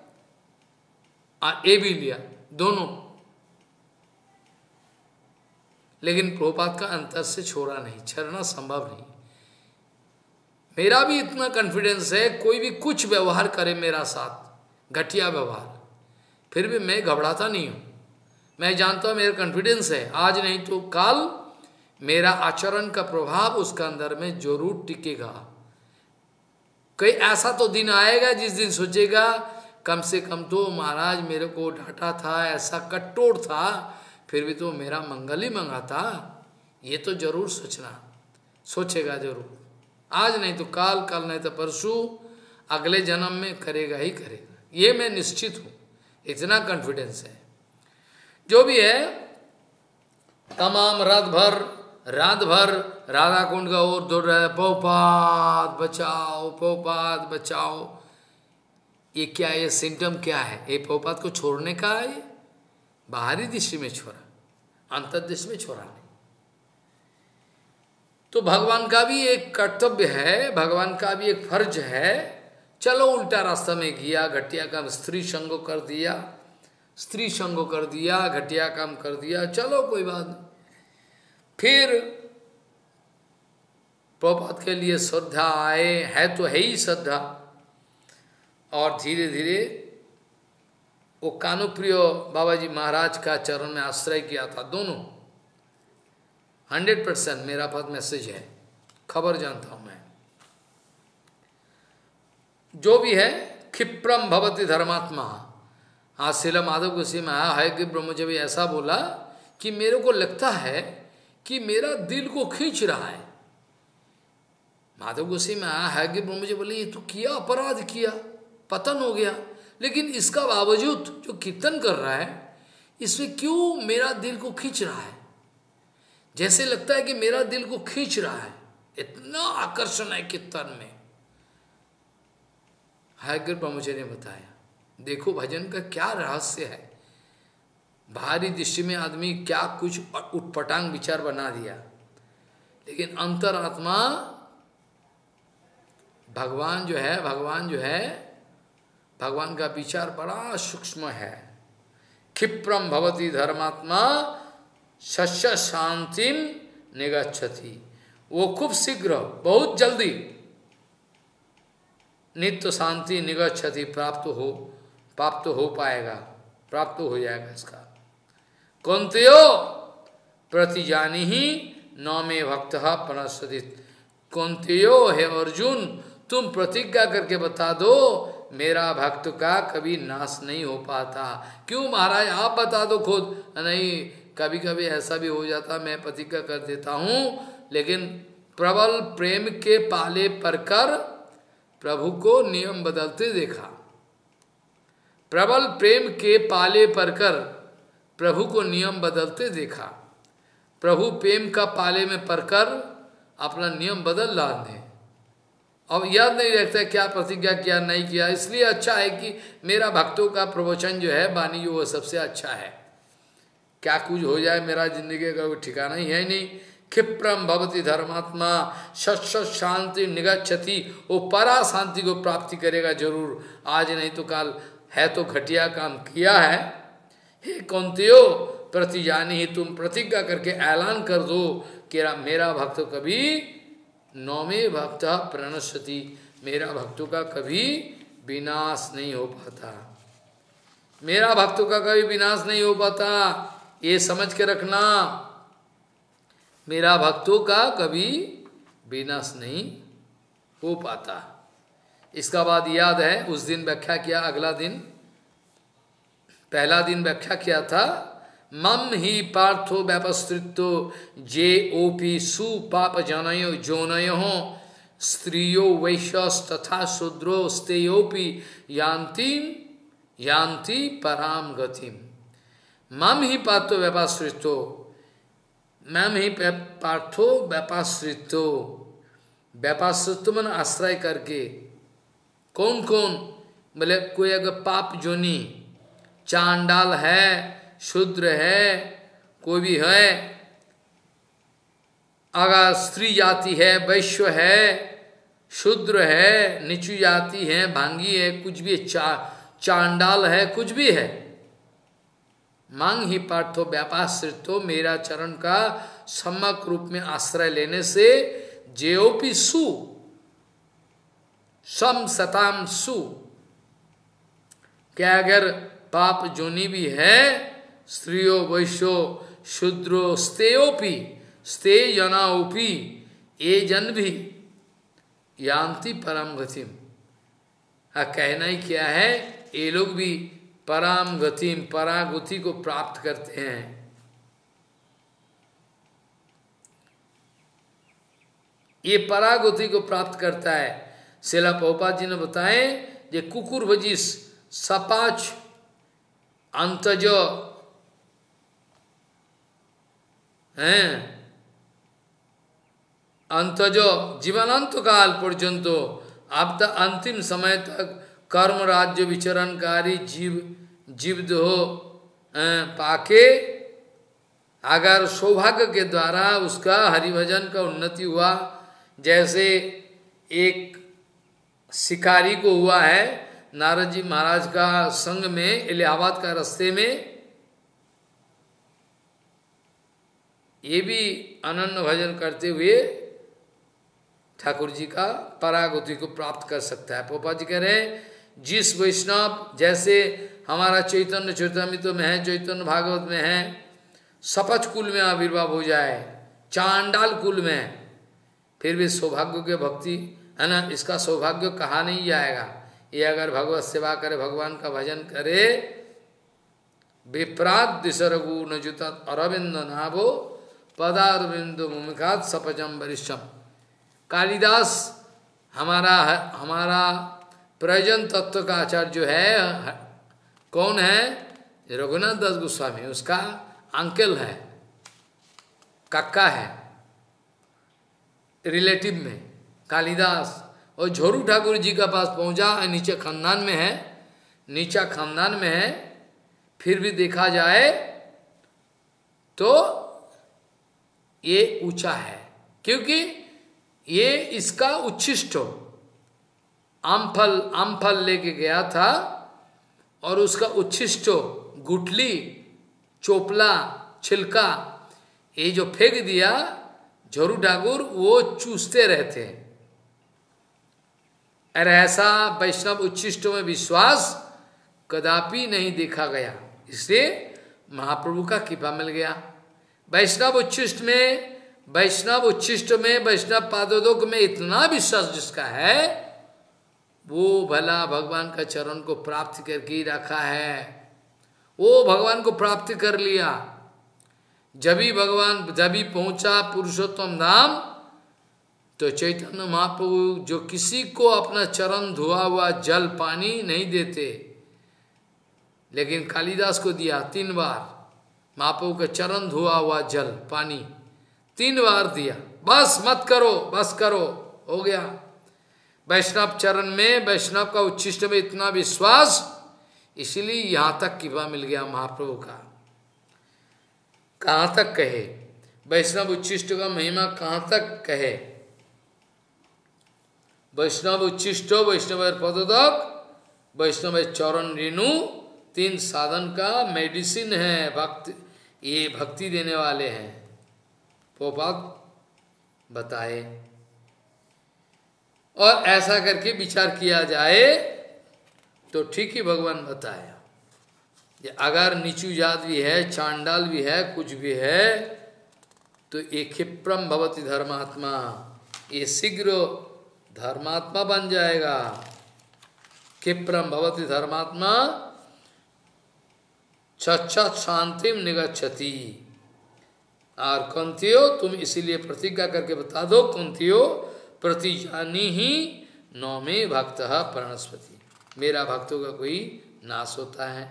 और ये भी लिया, दोनों, लेकिन प्रभुपाद का अंतर से छोड़ा नहीं, छोड़ना संभव नहीं। मेरा भी इतना कॉन्फिडेंस है, कोई भी कुछ व्यवहार करे मेरा साथ, घटिया व्यवहार, फिर भी मैं घबराता नहीं हूँ। मैं जानता हूँ मेरा कॉन्फिडेंस है, आज नहीं तो कल मेरा आचरण का प्रभाव उसका अंदर में जरूर टिकेगा। कोई ऐसा तो दिन आएगा जिस दिन सोचेगा कम से कम तो महाराज मेरे को डांटा था, ऐसा कट्टोर था, फिर भी तो मेरा मंगल ही मंगाता। ये तो जरूर सोचेगा जरूर। आज नहीं तो कल, कल नहीं तो परसों, अगले जन्म में करेगा ही करेगा। ये मैं निश्चित हूँ, इतना कॉन्फिडेंस है। जो भी है, तमाम रात भर राधा कुंड का ओर दौड़ रहा है, पौपात बचाओ, पौपात बचाओ। ये क्या है, ये सिम्टम क्या है? ये पौपात को छोड़ने का है, बाहरी दृष्टि में छोड़ा, अंतर्दृष्टि में छोड़ा नहीं। तो भगवान का भी एक कर्तव्य है, भगवान का भी एक फर्ज है। चलो उल्टा रास्ता में गया, घटिया काम स्त्री संग कर दिया, स्त्री संग कर दिया, घटिया काम कर दिया, चलो कोई बात नहीं। फिर प्रभुपाद के लिए श्रद्धा आए, है तो है ही श्रद्धा, और धीरे धीरे वो कानुप्रिय बाबा जी महाराज का चरण में आश्रय किया था। दोनों 100% मेरा पास मैसेज है, खबर जानता हूं मैं। जो भी है, क्षिप्रम भवति धर्मात्मा। आज शिला माधव गोसाई में आया है कि ब्रह्मजबी ऐसा बोला कि मेरे को लगता है कि मेरा दिल को खींच रहा है। माधव गोसाई में आया है कि ब्रह्मजी बोले ये तो किया, अपराध किया, पतन हो गया, लेकिन इसका बावजूद जो कीर्तन कर रहा है, इसमें क्यों मेरा दिल को खींच रहा है? जैसे लगता है कि मेरा दिल को खींच रहा है, इतना आकर्षण है कीर्तन में। हयग्रीव ब्रह्मचारी ने बताया, देखो भजन का क्या रहस्य है। बाहरी दृष्टि में आदमी क्या कुछ उटपटांग विचार बना दिया, लेकिन अंतरात्मा भगवान जो है, भगवान का विचार बड़ा सूक्ष्म है। क्षिप्रम भवति धर्मात्मा शस्य शांतिम निगच्छति। वो खूब शीघ्र, बहुत जल्दी नित्य शांति निगच्छति प्राप्त हो पाएगा, प्राप्त हो जाएगा इसका। कौन्तेयो प्रतिजानी ही नौमे भक्त प्रणश्यति। कौन्तेयो है अर्जुन, तुम प्रतिज्ञा करके बता दो मेरा भक्त का कभी नाश नहीं हो पाता। क्यों महाराज आप बता दो खुद? नहीं, कभी कभी ऐसा भी हो जाता, मैं प्रतिज्ञा कर देता हूँ, लेकिन प्रबल प्रेम के पाले पड़कर प्रभु को नियम बदलते देखा। प्रबल प्रेम के पाले पड़कर प्रभु को नियम बदलते देखा। प्रभु प्रेम का पाले में पड़कर अपना नियम बदल डालते। अब याद नहीं रखता क्या प्रतिज्ञा किया नहीं किया, इसलिए अच्छा है कि मेरा भक्तों का प्रवचन जो है, वाणी जो वो सबसे अच्छा है। क्या कुछ हो जाए, मेरा जिंदगी का कोई ठिकाना ही है नहीं। क्षिप्रम भवति धर्मात्मा शश्वत शांति निगच्छति। वो परा शांति को प्राप्ति करेगा जरूर, आज नहीं तो कल। है तो घटिया काम किया है। हे कौन्तेयो प्रतिजानी ही, तुम प्रतिज्ञा करके ऐलान कर दो कि मेरा भक्त कभी नौमे भक्त प्रणश्यति, मेरा भक्तों का कभी विनाश नहीं हो पाता, मेरा भक्तों का कभी विनाश नहीं हो पाता। ये समझ के रखना, मेरा भक्तों का कभी विनाश नहीं हो पाता। इसका बाद याद है उस दिन व्याख्या किया, अगला दिन, पहला दिन व्याख्या किया था, मम ही पार्थो व्यापस्तृत्व जे ओपी सुपाप जनयो जोनयो स्त्रियो वैश्यस तथा शूद्रो स्तेयोपि यान्ति पराम गतिम। मम ही पार्थो व्यापाश्रितो, मम ही पार्थो व्यापाश्रितो, व्यापाश्रितो मन आश्रय करके। कौन कौन? बोले कोई अगर पाप जोनी, चांडाल है, शूद्र है, कोई भी है, अगर स्त्री जाति है, वैश्य है, शूद्र है, नीचू जाति है, भांगी है, कुछ भी चांडाल है, कुछ भी है, मांग ही पार्थो व्यापाश्रितो, मेरा चरण का सम्यक रूप में आश्रय लेने से जेओपी सु सम सताम सु, क्या अगर पाप जोनि भी है, स्त्रियो वैश्यो शूद्रो स्तेयोपि स्ते जनाओपि, ये जन भी यान्ति परम गतिम। कहना ही क्या है, ये लोग भी परम गतिम परागति को प्राप्त करते हैं। ये परागति को प्राप्त करता है। शिला प्रभुपाद जी ने बताए जे कुकुर भजिस सपाच अंतज हैं, अंतज जीवनांत काल पर्यंत अब तक अंतिम समय तक कर्म राज्य विचरणकारी जीव हो पाके, अगर सौभाग्य के द्वारा उसका हरिभजन का उन्नति हुआ, जैसे एक शिकारी को हुआ है नारद जी महाराज का संग में इलाहाबाद का रास्ते में, ये भी अनन्य भजन करते हुए ठाकुर जी का परागति को प्राप्त कर सकता है। पोपा जी कह रहे हैं जिस वैष्णव, जैसे हमारा चैतन्य चैतन्य में है, चैतन्य भागवत में है, सपच कुल में आविर्भाव हो जाए, चांडाल कुल में, फिर भी सौभाग्य के भक्ति है ना, इसका सौभाग्य कहा नहीं जाएगा। ये अगर भगवत सेवा करे, भगवान का भजन करे, विप्रात दिशरगु न जुतत अरविंद नाभो पदारविंदो मुमिकात सपजम वरिष्ठम। कालिदास हमारा प्रयोजन तत्व का आचार्य जो है, कौन है? रघुनाथ दास गोस्वामी, उसका अंकल है, काका है रिलेटिव में कालिदास। और झोरू ठाकुर जी का पास पहुंचा, नीचे खानदान में है, नीचा खानदान में है, फिर भी देखा जाए तो ये ऊंचा है, क्योंकि ये इसका उच्छिष्ट आमफल लेके गया था, और उसका उच्छिष्ट गुठली चोपला छिलका ये जो फेंक दिया झोरू ठाकुर, वो चूसते रहते हैं। और ऐसा वैष्णव उच्छिष्टों में विश्वास कदापि नहीं देखा गया, इसलिए महाप्रभु का कृपा मिल गया। वैष्णव उच्छिष्ट में वैष्णव पादोदक में इतना विश्वास जिसका है, वो भला भगवान का चरण को प्राप्त करके रखा है, वो भगवान को प्राप्त कर लिया। जब ही पहुंचा पुरुषोत्तम धाम, तो चैतन्य महाप्रभु जो किसी को अपना चरण धुआ हुआ जल पानी नहीं देते, लेकिन कालिदास को दिया 3 बार, महाप्रभु का चरण धुआ हुआ जल पानी 3 बार दिया। बस मत करो, बस करो, हो गया। वैष्णव चरण में, वैष्णव का उच्छिष्ट में इतना विश्वास, इसलिए यहां तक कृपा मिल गया महाप्रभु का। कहां तक कहे वैष्णव उच्छिष्ट का महिमा, कहां तक कहे? वैष्णव उच्छिष्ट, वैष्णव पदोदक, वैष्णव चरण रेणु, 3 साधन का मेडिसिन है। भक्ति, ये भक्ति देने वाले हैं, पोपात बताए। और ऐसा करके विचार किया जाए तो ठीक ही भगवान बताया। अगर नीचू जात भी है, चांडाल भी है, कुछ भी है, तो ये क्षिप्रम भवति धर्मात्मा, ये शीघ्र धर्मात्मा बन जाएगा। क्षिप्रम भवति धर्मात्मा छच्छत शांतिम निगच्छति। और कुंतियो, तुम इसीलिए प्रतिज्ञा करके बता दो, कुंतियो प्रतिजानी ही नौमे भक्त प्रणस्पति, मेरा भक्तों का कोई नाश होता है।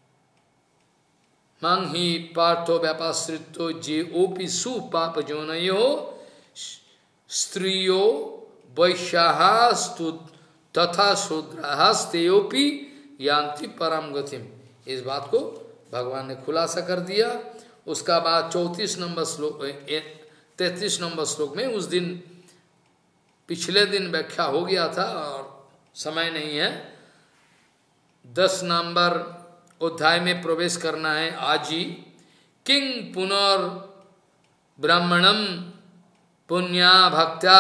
मंग ही पार्थो व्यापाश्रितो जे ओपि सुपाप जोनयो स्त्रियो वैश्यास्तु तथा शूद्रास्तेयोपि यान्ति परम गतिम। इस बात को भगवान ने खुलासा कर दिया। उसका बाद 34 नंबर श्लोक, 33 नंबर श्लोक में, उस दिन पिछले दिन व्याख्या हो गया था और समय नहीं है, 10 नंबर अध्याय में प्रवेश करना है आज ही। किंग पुनर्ब्राह्मणम पुण्या भक्त्या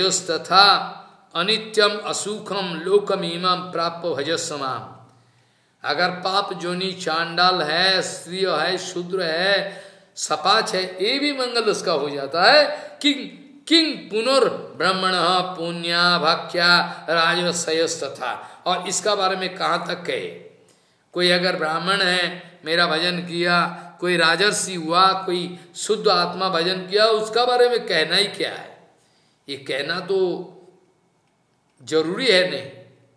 राजर्षयोस्तथा अनित्यम असुखम लोकमीमं प्राप्य भजस्वमाम। अगर पाप जोनी चांडाल है, स्त्री है, शूद्र है, सपाच है, ये भी मंगल उसका हो जाता है। किंग पुनर्ब्रह्मण पुण्या भाख्या राजवश्यस तथा। और इसका बारे में कहाँ तक कहे, कोई अगर ब्राह्मण है मेरा भजन किया, कोई राजर्षि हुआ, कोई शुद्ध आत्मा भजन किया, उसका बारे में कहना ही क्या है, ये कहना तो जरूरी है नहीं।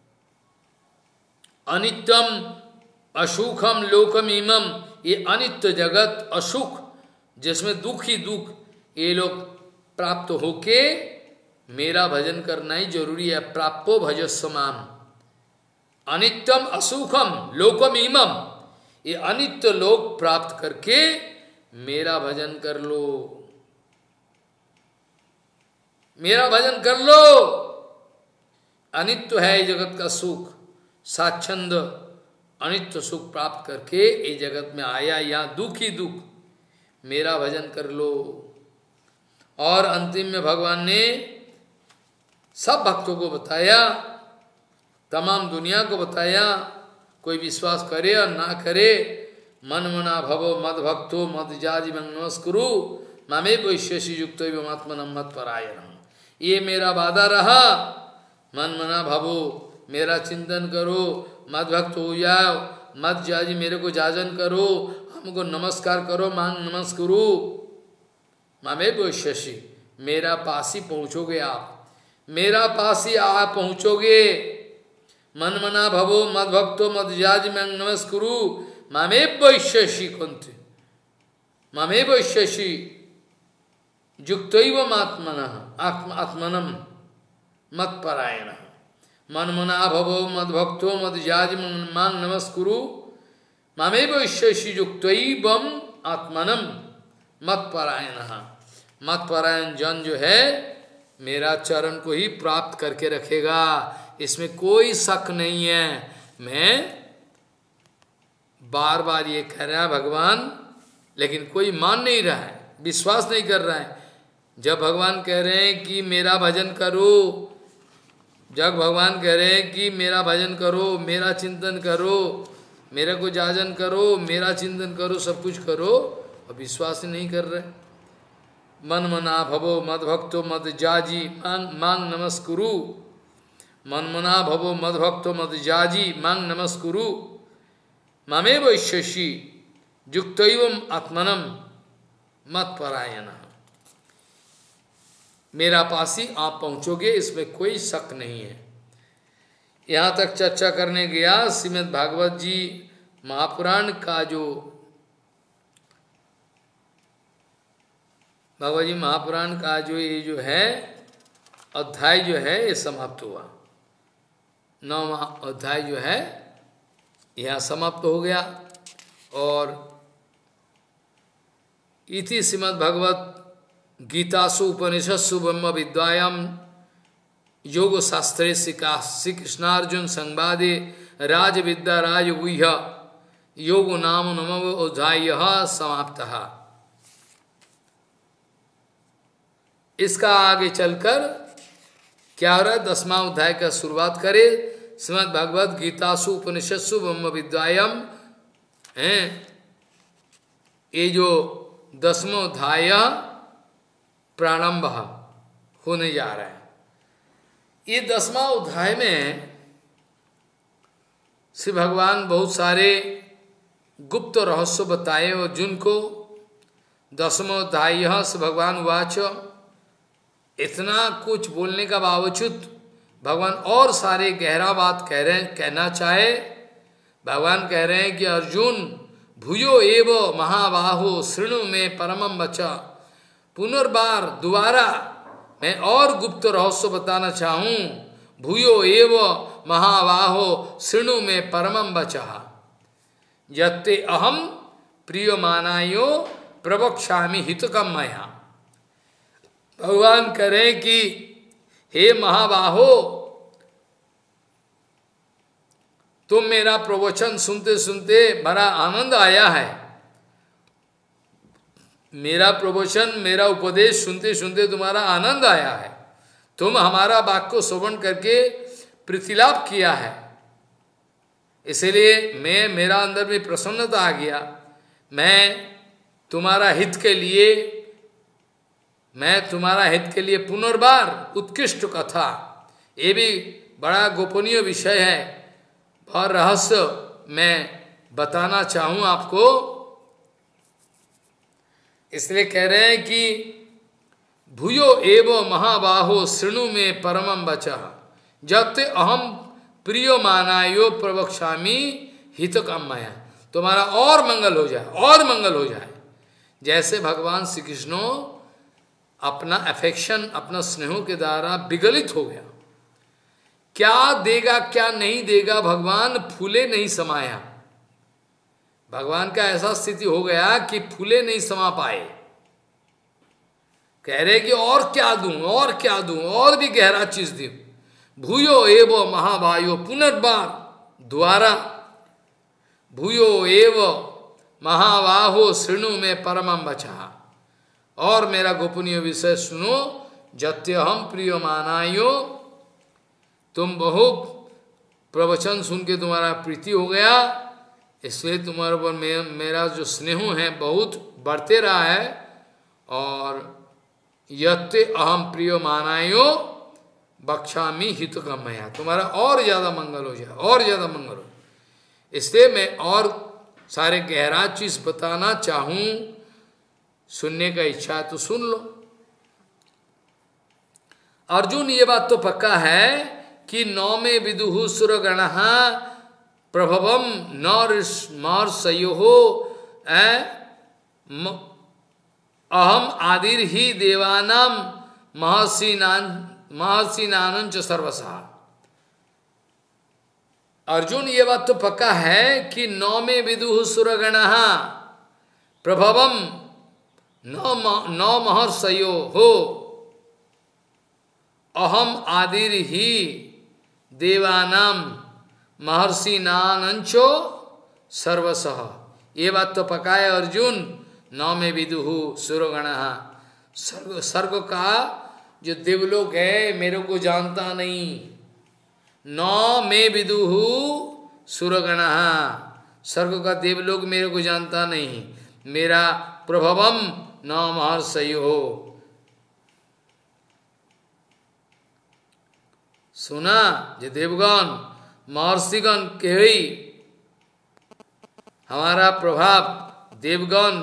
अनित्यम असुखम लोकम इमम, ये अनित्य जगत असुख जिसमें दुख ही दुख, ये लोग प्राप्त होके मेरा भजन करना ही जरूरी है। प्राप्तो भजस्व माम, अनित्यम असुखम लोकम इमम, ये अनित्य लोक प्राप्त करके मेरा भजन कर लो, मेरा भजन कर लो। अनित्य है जगत का सुख, साच्छंद अनित्य सुख प्राप्त करके ये जगत में आया, यहाँ दुख ही दुख, मेरा भजन कर लो। और अंतिम में भगवान ने सब भक्तों को बताया, तमाम दुनिया को बताया, कोई विश्वास करे और ना करे, मन मना भवो मद भक्तो मद जाति नमस्कुरु मामे वैश्यसी युक्त महात्मन मत परायण। ये मेरा वादा रहा, मन मना भवो, मेरा चिंतन करो, मद भक्त हो जाओ, मत जाजी, मेरे को जाजन करो, हमको नमस्कार करो, मांग नमस्कुरु मामे वैश्यसी, मेरा पास ही पहुँचोगे आप, मेरा पास ही आप पहुँचोगे। मन मना भवो मद भक्तो मद जाज मांग नमस्कुरु मामे वैश्यसी कुंत, मामे वैश्यसी युक्तैव आत्मनम मत परायण। मन मना भवो मद भक्तो मद जाज मांग नमस्कुरु मामे वैश्यसी युक्तैव आत्मनम मत परायण। मत परायण जन जो है मेरा चरण को ही प्राप्त करके रखेगा, इसमें कोई शक नहीं है। मैं बार बार ये कह रहा है भगवान, लेकिन कोई मान नहीं रहा है, विश्वास नहीं कर रहा है। जब भगवान कह रहे हैं कि मेरा भजन करो, जब भगवान कह रहे हैं कि मेरा भजन करो, मेरा चिंतन करो, मेरे को जाजन करो, मेरा चिंतन करो, सब कुछ करो, और विश्वास ही नहीं कर रहे। मन मना भवो मद भक्तो मद जाजी मांग नमस्कुरु, मन मना भवो मद भक्तो मद जाजी मांग नमस्कुरु मामे वैश्यसी युक्तैवम आत्मनम मत परायण। मेरा पास ही आप पहुंचोगे, इसमें कोई शक नहीं है। यहाँ तक चर्चा करने गया श्रीमद् भागवत जी महापुराण का जो भगवत जी महापुराण का जो ये जो है अध्याय जो है ये समाप्त हुआ। 9वां अध्याय जो है यह समाप्त हो गया। और इति श्रीमद् भगवत गीतासु उपनिषत्सु ब्रह्म विद्यायाम योग शास्त्रे श्री कृष्णार्जुन संवादे राज विद्या राज गुह्य योग नाम नमो अध्याय समाप्तः। इसका आगे चलकर क्या हो रहा है, 10वां अध्याय का शुरुआत करे। श्रीमद् भगवद गीतासु उपनिषत्सु ब्रह्म विद्यायाम है, ये जो 10वां अध्याय प्रारंभ होने जा रहा है। ये 10वां अध्याय में श्री भगवान बहुत सारे गुप्त रहस्य बताए, और जिनको 10वां अध्याय से भगवान वाच इतना कुछ बोलने का बावजूद भगवान और सारे गहरा बात कहना चाहे। भगवान कह रहे हैं कि अर्जुन भूयो एव महाबाहो शृणु में परमम वचा, पुनर्बार दोबारा मैं और गुप्त रहस्य बताना चाहूं। भूयो एव महाबाहो शृणु में परमम वचा, यत्ते अहम प्रियमानायो प्रवक्ष्यामि हितकम मया। भगवान कह रहे कि हे महाबाहो, तुम मेरा प्रवचन सुनते सुनते बड़ा आनंद आया है। मेरा प्रवचन, मेरा उपदेश सुनते सुनते तुम्हारा आनंद आया है। तुम हमारा वाक्य को श्रवण करके प्रतिलाप किया है, इसलिए मेरा अंदर में प्रसन्नता आ गया। तुम्हारा हित के लिए मैं तुम्हारा हित के लिए पुनर्बार उत्कृष्ट कथा, ये भी बड़ा गोपनीय विषय है और रहस्य मैं बताना चाहूं आपको। इसलिए कह रहे हैं कि भूयो एव महाबाहो शृणु में परमं वचः जत अहम प्रियो मानायो प्रवक्ष्यामि हितकामया। तुम्हारा और मंगल हो जाए, और मंगल हो जाए। जैसे भगवान श्री कृष्ण अपना अफेक्शन, अपना स्नेहों के द्वारा विगलित हो गया। क्या देगा क्या नहीं देगा, भगवान फूले नहीं समाया। भगवान का ऐसा स्थिति हो गया कि फूले नहीं समा पाए। कह रहे कि और क्या दूं, और क्या दूं, और भी गहरा चीज दूं। भूयो एव महाबायो, पुनर्बार द्वारा भूयो एव महाबाहो शृणु में परमं वचः, और मेरा गोपनीय विषय सुनो। जत्यहम प्रिय मानायो, तुम बहु प्रवचन सुन के तुम्हारा प्रीति हो गया, इसलिए तुम्हारे ऊपर मेरा जो स्नेह है बहुत बढ़ते रहा है। और यत्ते अहम प्रिय मानायो बक्षामी हितकामया, तुम्हारा और ज्यादा मंगल हो जाए, और ज्यादा मंगल हो। इसलिए मैं और सारे गहरा चीज बताना चाहूं, सुनने का इच्छा है तो सुन लो। अर्जुन ये बात तो पक्का है कि नौ में विदुहु सुरगण प्रभवम नौर्षयो अहम आदिर ही देवानाम महर्षिनानं च सर्वसा। अर्जुन ये बात तो पक्का है कि नौ में विदुहु सुरगण प्रभवम नौ महर्षयो हो अहम आदिर ही देवानाम महर्षिनानंचो सर्वसह। ये बात तो पक्का है अर्जुन, नौ में विदुहु सुरगण, स्वर्ग का जो देवलोक है मेरे को जानता नहीं। नौ में विदुहु सुरगण, स्वर्ग का देवलोक मेरे को जानता नहीं। मेरा प्रभवम नौ महर्षयो, सुना जो देवगण महर्षिगण के ही हमारा प्रभाव। देवगण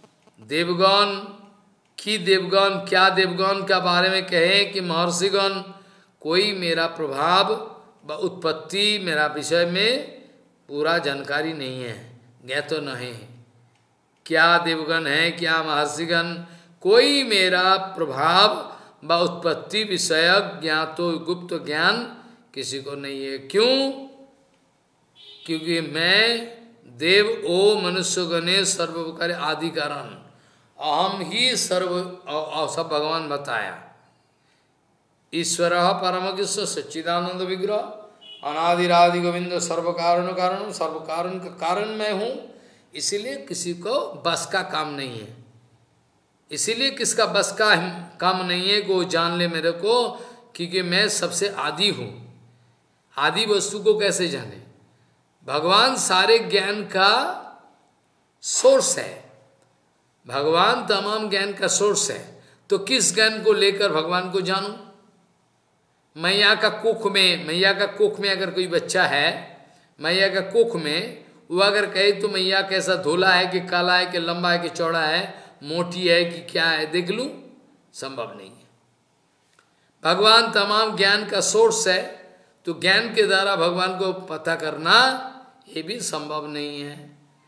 की देवगण क्या देवगण का बारे में कहे कि महर्षिगण कोई मेरा प्रभाव व उत्पत्ति मेरा विषय में पूरा जानकारी नहीं है, ज्ञात तो नहीं। क्या देवगण है, क्या महर्षिगण, कोई मेरा प्रभाव व उत्पत्ति विषयक ज्ञातो गुप्त ज्ञान किसी को नहीं है। क्यों? क्योंकि मैं देव ओ मनुष्य गणे सर्वकार आदि कारण, अहम ही सर्व सब भगवान बताया। ईश्वर परम कृष्ण सच्चिदानंद विग्रह अनादिरादि गोविंद सर्व कारण कारण, सर्व कारण का कारण मैं हूँ। इसीलिए किसी को बस का काम नहीं है, इसीलिए किसका बस का काम नहीं है को जान ले मेरे को, क्योंकि मैं सबसे आदि हूँ। आदि वस्तु को कैसे जाने? भगवान सारे ज्ञान का सोर्स है, भगवान तमाम ज्ञान का सोर्स है। तो किस ज्ञान को लेकर भगवान को जानूं? मैया का कोख में अगर कोई बच्चा है, मैया का कोख में, वो अगर कहे तो मैया कैसा धोला है कि काला है कि लंबा है कि चौड़ा है, मोटी है कि क्या है, देख लूं, संभव नहीं है। भगवान तमाम ज्ञान का सोर्स है, तो ज्ञान के द्वारा भगवान को पता करना ये भी संभव नहीं है।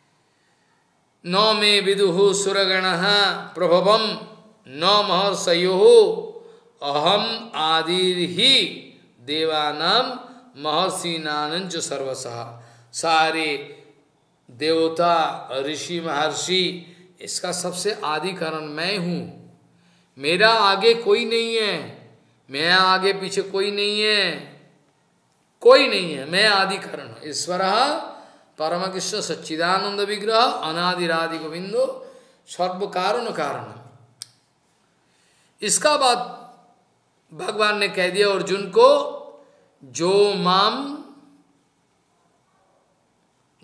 नौ में विदुहु सुरगण प्रभवम नौ महर्षयो अहम आदिर ही देवानाम महर्षिनानंच सर्वसः। सारे देवता ऋषि महर्षि इसका सबसे आदि कारण मैं हूँ। मेरा आगे कोई नहीं है, मेरा आगे पीछे कोई नहीं है, कोई नहीं है, मैं आदि कारण। ईश्वर परम कृष्ण सच्चिदानंद विग्रह अनादिरादि गोविंदो सर्व कारण कारण। इसका बात भगवान ने कह दिया अर्जुन को, जो माम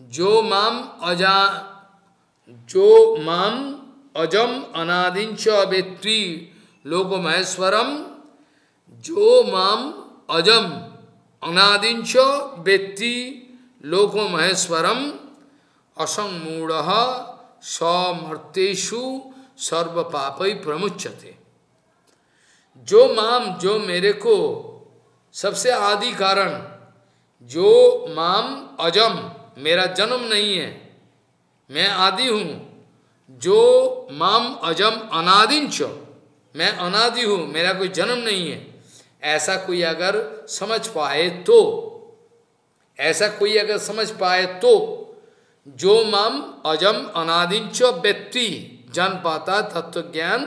जो माम अजा जो माम अजम अनादिंच वेत्ति लोक महेश्वरम, जो माम अजम अनादिंच वेत्ति लोको महेश्वरम असंमूढ़ समर्तेषु सर्व पापै प्रमुच्यते। जो माम, जो मेरे को, सबसे आदि कारण, जो माम अजम, मेरा जन्म नहीं है, मैं आदि हूँ, जो माम अजम अनादिंच, मैं अनादि हूँ, मेरा कोई जन्म नहीं है, ऐसा कोई अगर समझ पाए तो, ऐसा कोई अगर समझ पाए तो, जो माम अजम अनादिंच व्यक्ति जान पाता तत्व ज्ञान,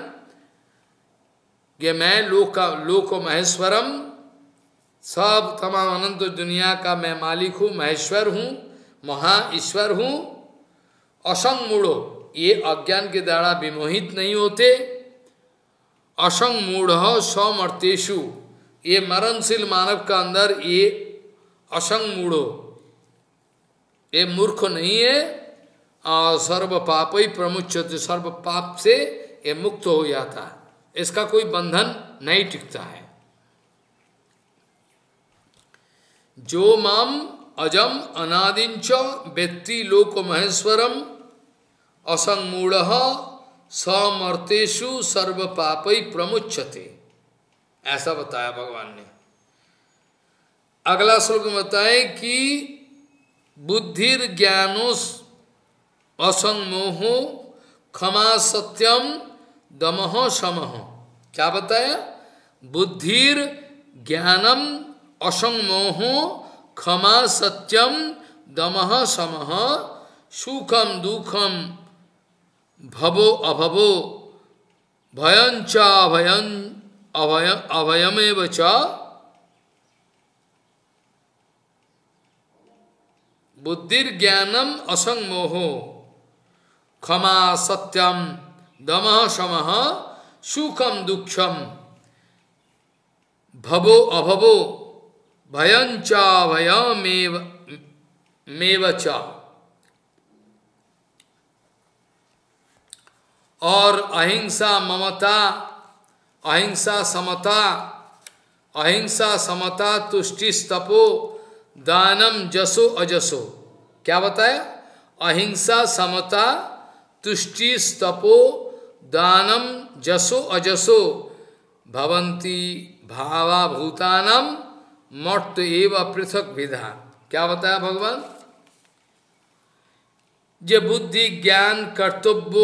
ये मैं लोक महेश्वरम, सब तमाम अनंत दुनिया का मैं मालिक हूँ, महेश्वर हूँ, महा ईश्वर हूँ। असंग मूढ़ो, ये अज्ञान के द्वारा विमोहित नहीं होते। असंग मूढ़ समर्तेषु, ये मरणशील मानव का अंदर ये असंग मूढ़ो, ये मूर्ख नहीं है। और सर्व पाप ही प्रमुच्यते, सर्व पाप से ये मुक्त हो जाता है, इसका कोई बंधन नहीं टिकता है। जो माम अजम अनादिंच वेत्ति लोक महेश्वरम असंमूढ़ समर्तेषु सर्व पापै प्रमुच्यते, ऐसा बताया भगवान ने। अगला श्लोक में बताए कि बुद्धिर ज्ञानोस असंमोहो क्षमा सत्यम दमः समः। क्या बताया? बुद्धिर ज्ञानम असंमोहो क्षमा सत्यम दमः समः सुखम दुखम भवो अभवो भयंच अभयमेव च। बुद्धिर ज्ञानम असंमोहो क्षमा सत्यम दमः समः सुखम दुखम भवो अभवो भयंच भयमेव च। और अहिंसा ममता, अहिंसा समता, अहिंसा समता तुष्टि तपो दानम जसो अजसो। क्या बताया? अहिंसा समता तुष्टि तपो दानम जसो अजसो भवंती भावा भूतानम मर्त एव पृथक विधा। क्या बताया भगवान? जे बुद्धि ज्ञान कर्तव्य,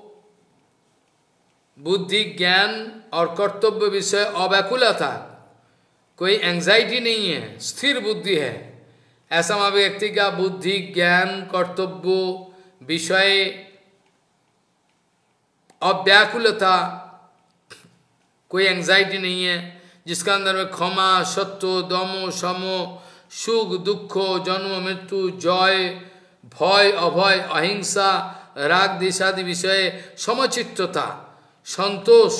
बुद्धि ज्ञान और कर्तव्य विषय अव्याकुलता, कोई एंजाइटी नहीं है, स्थिर बुद्धि है, ऐसा वहां व्यक्ति का बुद्धि ज्ञान कर्तव्य विषय अव्याकुलता, कोई एंजाइटी नहीं है, जिसका अंदर में क्षमा सत्व दमो समो सुख दुखो जन्म मृत्यु जय भय अभय अहिंसा राग देशादि विषय समचित्तता संतोष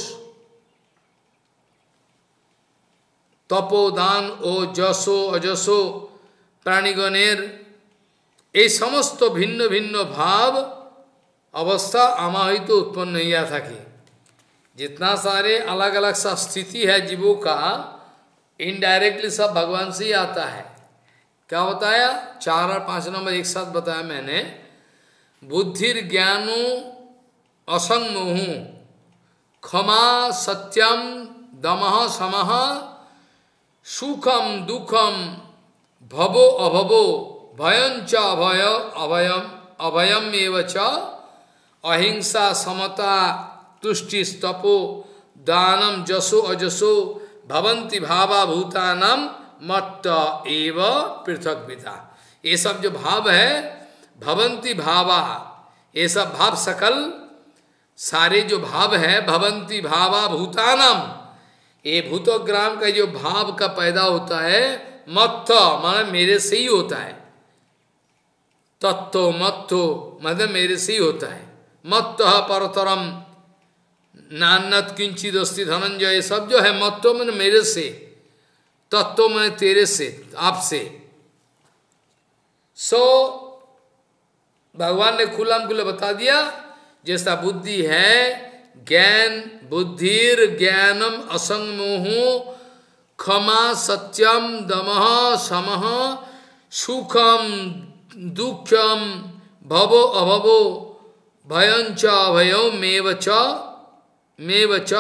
तपोदान ओ जसो अजसो प्राणीगणेर এই সমস্ত ভিন্ন ভিন্ন भाव अवस्था अमाहित उत्पन्न नहीं आ सके। जितना सारे अलग अलग सा स्थिति है जीवों का, इनडायरेक्टली सब भगवान से ही आता है। क्या बताया? 4 और 5 नंबर एक साथ बताया मैंने। बुद्धिर ज्ञानो असंमोहु क्षमा सत्यम दमः समः सुखम दुखम भवो अभवो भयंच अभय अभयम अभयम एव च अहिंसा समता तुष्टि तपो दानम जसो अजसो भवंति भावा भूतानाम मत्त एव पृथक विदा। ये सब जो भाव है भवंति भावा, ये सब भाव सकल सारे जो भाव है भवंति भावा भूतानाम, ये भूतोग्राम का जो भाव का पैदा होता है मत्त माने मेरे से ही होता है, तत्तो मत्तो मतलब मेरे से ही होता है। मत्त परतरम नान्नत किंचित अस्ति धनंजय, सब जो है मत्तो मैंने मेरे से, तत्व मैंने तेरे से आपसे। सो भगवान ने खुल्लम खुल्ला बता दिया, जैसा बुद्धि है, ज्ञान, बुद्धिर ज्ञानम असंग मोह, क्षमा सत्यम दमः समः सुखम दुखम भवो अभवो भयंच अभयो मेव च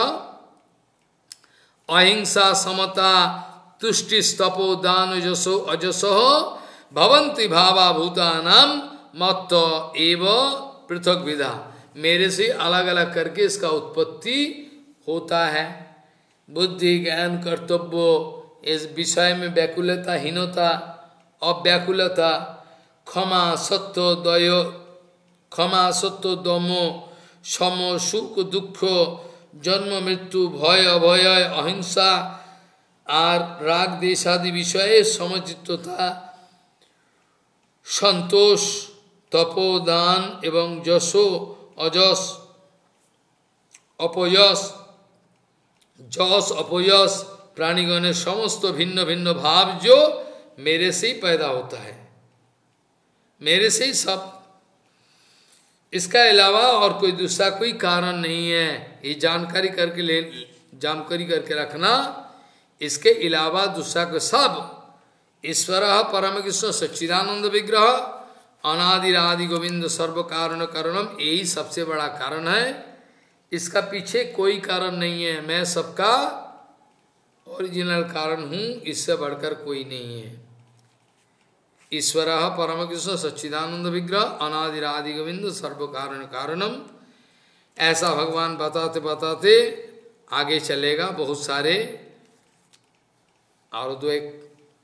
अहिंसा समता तुष्टि स्तपो दान जसो अजसो भवंति भावा भूतानाम मत एव पृथक विधा। मेरे से अलग अलग करके इसका उत्पत्ति होता है। बुद्धि ज्ञान कर्तव्य इस विषय में व्याकुलता हीनता अव्याकुलता, क्षमा सत्य दयो, क्षमा सत्य दमो समो सुख दुख जन्म मृत्यु भय अभय अहिंसा और राग देशादि विषय समचित्तता संतोष तपोदान एवं जसो अजस अपयस जस अपयस प्राणीगण समस्त भिन्न भिन्न भाव जो मेरे से ही पैदा होता है, मेरे से ही सब, इसका अलावा और कोई दूसरा कोई कारण नहीं है। ये जानकारी करके रखना, इसके अलावा दूसरा को सब ईश्वर परम कृष्ण सच्चिदानंद विग्रह अनादिरादि गोविंद सर्व कारण कारणम, यही सबसे बड़ा कारण है। इसका पीछे कोई कारण नहीं है, मैं सबका ओरिजिनल कारण हूं, इससे बढ़कर कोई नहीं है। ईश्वर परम कृष्ण सच्चिदानंद विग्रह अनादिरादि गोविंद सर्व कारण कारणम, ऐसा भगवान बताते बताते आगे चलेगा बहुत सारे। और दो एक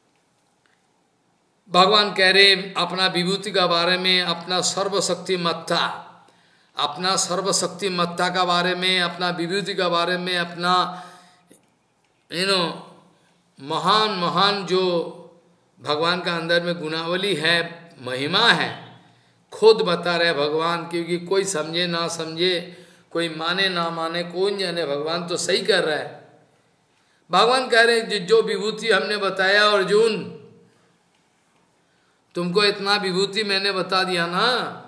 भगवान कह रहे अपना विभूति का बारे में, अपना सर्वशक्तिमत्ता, अपना सर्वशक्तिमत्ता का बारे में, अपना विभूति का बारे में, अपना महान महान जो भगवान का अंदर में गुणावली है, महिमा है, खुद बता रहे भगवान। क्योंकि कोई समझे ना समझे, कोई माने ना माने, कौन जाने, भगवान तो सही कर रहा है। भगवान कह रहे जो विभूति हमने बताया अर्जुन, तुमको इतना विभूति मैंने बता दिया ना,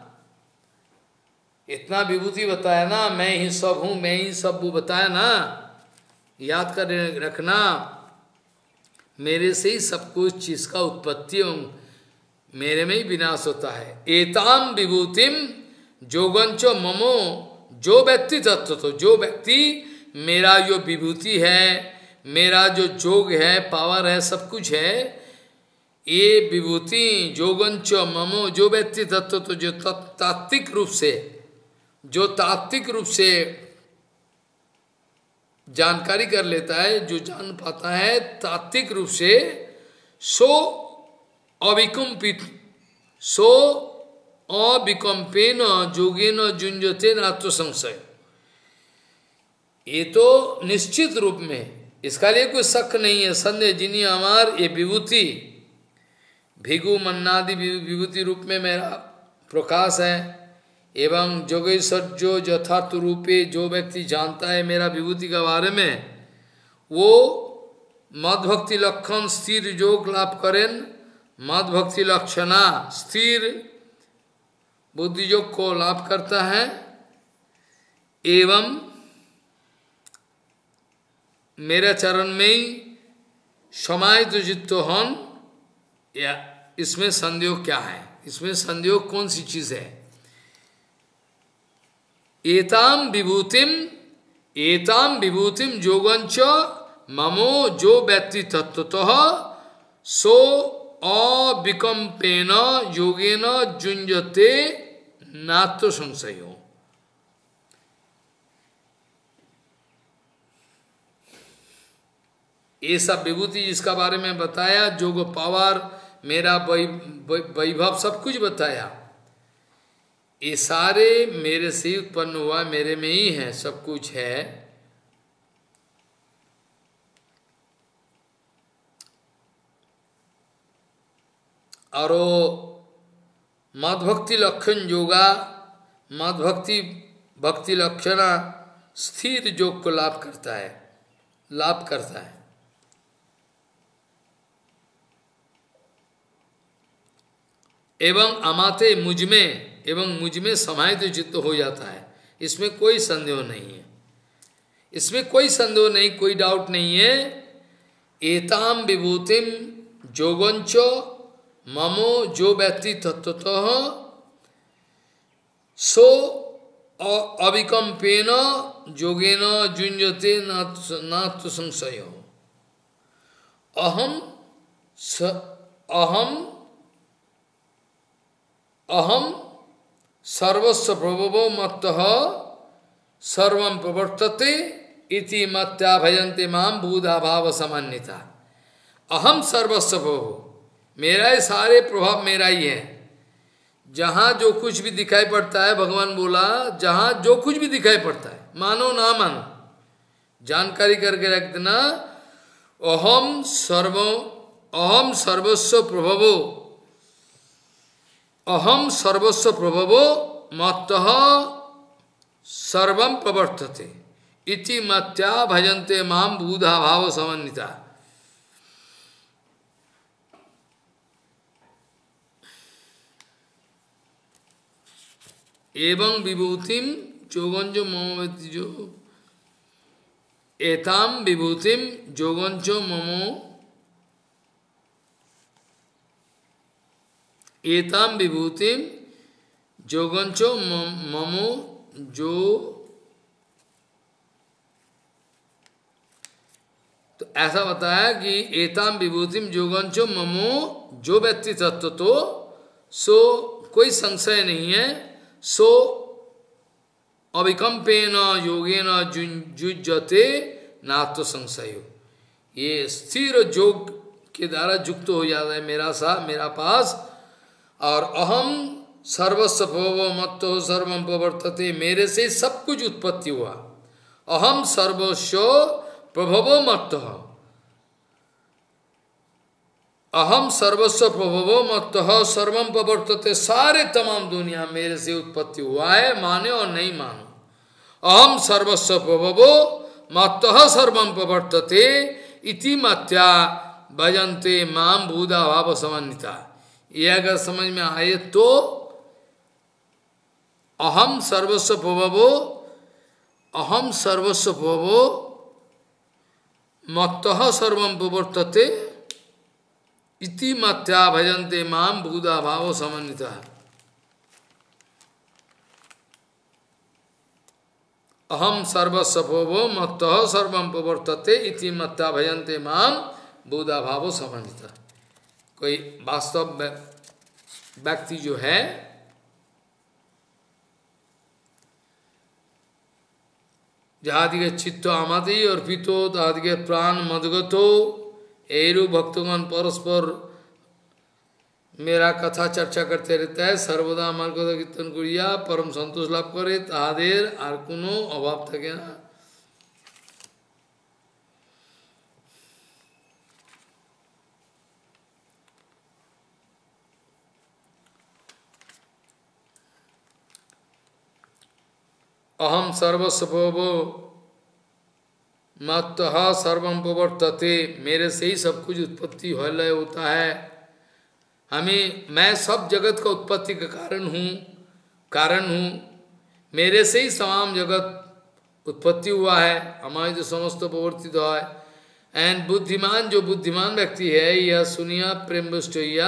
इतना विभूति बताया ना, मैं ही सब हूं, मैं ही सब वो बताया ना, याद कर रखना, मेरे से ही सब कुछ चीज का उत्पत्ति मेरे में ही विनाश होता है। एताम विभूतिम जोगंचो ममो, जो व्यक्ति तत्व, तो जो व्यक्ति मेरा जो विभूति है, मेरा जो जोग है, पावर है, सब कुछ है, ये विभूति जोगंच ममो, जो व्यक्ति तत्व, तो जो तात्विक रूप से, जो तात्विक रूप से जानकारी कर लेता है, जो जान पाता है तात्विक रूप से, सो अविकम्पित, सो अविकम्पेन जोगेन जुंजते नात्व संशय। ये तो निश्चित रूप में, इसका लिए कोई शक नहीं है, संदेह जिन्हीं हमार ये विभूति भिगु मन्नादि विभूति रूप में मेरा प्रकाश है, एवं जोगेश्वर जो यथार्थ रूपे जो व्यक्ति जानता है मेरा विभूति के बारे में, वो मदभक्ति लक्षण स्थिर योग लाभ करें, मदभक्ति लक्षणा स्थिर बुद्धि योग को लाभ करता है, एवं मेरे चरण में ही समाहित चित्त हन। या इसमें संदेह क्या है, इसमें संदेह कौन सी चीज है? एताम विभूतिम जोगंच ममो, जो व्यक्ति तत्वतः सो अविकम्पेन योगेन जुंजते नात्व संशयो। ये सब विभूति जिसका बारे में बताया, जोग पावर, मेरा वैभव, सब कुछ बताया, ये सारे मेरे से ही उत्पन्न हुआ, मेरे में ही है, सब कुछ है। और मदभक्ति लक्षण योगा, मदभक्ति भक्ति लक्षणा स्थिर योग को लाभ करता है, लाभ करता है। एवं अमाते मुझमें एवं मुझ में समाहित चित्त हो जाता है, इसमें कोई संदेह नहीं है, इसमें कोई संदेह नहीं, कोई डाउट नहीं है। एताम विभूतिम जोगंचो ममो जो व्यक्ति तत्वतः सो अविकम्पेन जोगेन जुंजते नातु संशय। अहम अहम अहम सर्वस्व प्रभवो मत्तः सर्वं प्रवर्तते इति मत्या भजन्ते माम बुधा भाव समन्विता। अहम सर्वस्व प्रभो, मेरा ही सारे प्रभाव मेरा ही है। जहाँ जो कुछ भी दिखाई पड़ता है, भगवान बोला जहाँ जो कुछ भी दिखाई पड़ता है, मानो ना मानो, जानकारी करके रख देना। अहम सर्वस्व प्रभवो, अहम सर्वस्व प्रभवो मत्तः सर्वं प्रवर्तते इति मत्या भजन्ते माम बुधा भाव समन्विता। एवं विभूतिम जोगंजो ममो जो एताम विभूतिम जोगंजो ममो एताम विभूतिम जोगंचो ममो जो, तो ऐसा बताया कि एताम विभूतिम जोगंचो ममो जो व्यक्ति तत्व तो सो कोई संशय नहीं है, सो अविकम्पेन योगेन जुज्जते नातो संशय। ये स्थिर जोग के द्वारा युक्त हो जाता है मेरा पास। और अहम सर्वस्व प्रभवो मत्तो सर्वं प्रवर्तते, मेरे से सब कुछ उत्पत्ति हुआ। अहम सर्वस्व प्रभवो मत्तः, अहम सर्वस्व प्रभवो मत्तः सर्वं प्रवर्तते, सारे तमाम दुनिया मेरे से उत्पत्ति हुआ है, माने और नहीं मानो। अहम सर्वस्व प्रभवो मत्तः सर्वं प्रवर्तते इति मत्या भजन्ते माम बुधा भाव समन्विता। ये अगर समझ में आए तो अहम सर्वस्व प्रभवो, अहम सर्वस्व प्रभवो मत्तः सर्वं प्रवर्तते इति मत्या भजन्ते माम बुधा भाव समन्विता। अहम सर्वस्व प्रभवो मत्तः सर्वं प्रवर्तते इति मत्या भजन्ते माम बुधा भाव समन्विता। कोई वास्तव व्यक्ति जो है जहादिके चित्त आमादि अर्पितो तहादिके प्राण मदगतो, एरु भक्तगण परस्पर मेरा कथा चर्चा करते रहता है, सर्वदा আমার কথা কীর্তন করিয়া परम संतोष लाभ करे, তাহাদের আর কোনো অভাব থাকে না। अहम सर्वस्व प्रभवो मत्तः सर्वं प्रवर्तते, मेरे से ही सब कुछ उत्पत्ति लय होता है। मैं सब जगत का उत्पत्ति का कारण हूँ, मेरे से ही तमाम जगत उत्पत्ति हुआ है, हमारे जो समस्त प्रवर्तित हुआ है। एंड बुद्धिमान जो बुद्धिमान व्यक्ति है, यह सुनिया प्रेमवृष्टया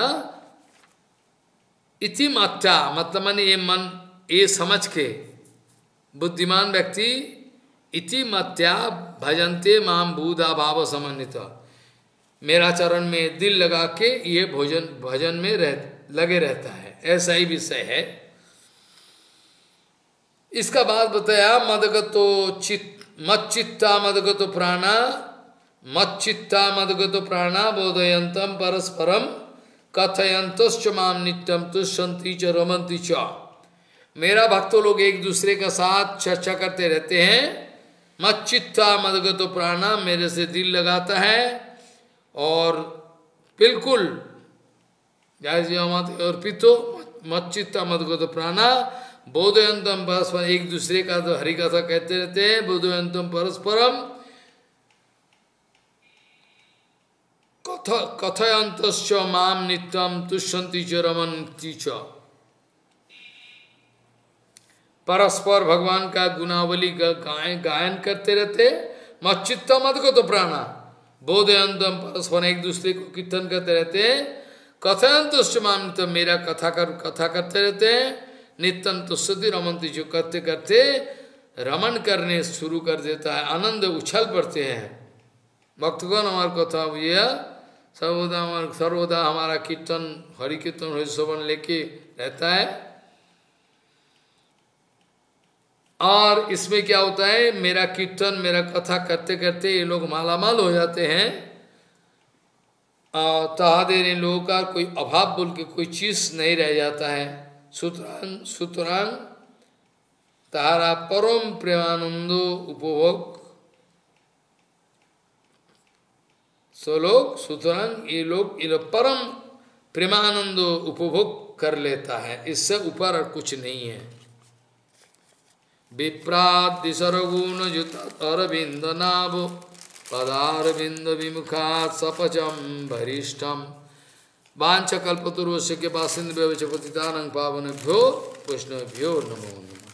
इति मात्रा, मतलब मैंने ये मन ये समझ के बुद्धिमान व्यक्ति इति मत्या भजन्ते माम बुधा भाव समन्वित, मेरा चरण में दिल लगा के ये भजन में लगे रहता है, ऐसा ही विषय है। इसका बाद बताया मदगतो मच्चित्ता मदगतो प्राणा, मच्चित्ता मदगतो प्राणा बोधयंतम परस्परम कथयंतश्च माम नित्यम तुष्यन्ति च रमन्ति च। मेरा भक्तों लोग एक दूसरे का साथ चर्चा करते रहते हैं। मच्चित्ता मदगतो प्राणा, मेरे से दिल लगाता है और बिल्कुल जय अर्पितो मच्चित्ता मदगतो प्राणा बोधयंतम परस्पर, एक दूसरे का तो हरि कथा कहते रहते हैं। बोधयंतम परस्परम कथयंतश्च माम नित्यम तुष्यन्ति च रमन्ति च। परस्पर भगवान का गुणावली का गायन करते रहते, मच्चित्त मत को तो प्राणा बोधयंतम परस्पर एक दूसरे को कीर्तन करते रहते, कथन तुष्टमान तो मेरा कथा करते रहते, नित्यं तुष्टि रमंती जो करते करते रमन करने शुरू कर देता है, आनंद उछल पड़ते हैं। भक्तगण हमारे कथा भैया सर्वदा हमारा कीर्तन हरि कीर्तन हरि श्रवण लेके रहता है। और इसमें क्या होता है, मेरा कीर्तन मेरा कथा करते करते ये लोग मालामाल हो जाते हैं। तहादेर इन लोगों का कोई अभाव बोल के कोई चीज नहीं रह जाता है। सुतरांग तारा परम प्रेमानंदो उपभोग, सो लोग सुतरांग ये लोग परम प्रेमानंदो उपभोग कर लेता है, इससे ऊपर और कुछ नहीं है। विप्रादि सर्वगुण युत अरविंद नाभ पदारविंद विमुखा सपचम वरिष्ठम वांछकल्पतरुस्य के बासिंद व्यवच पतितानंग पावनेभ्यो वैष्णवेभ्यो नमो नमः।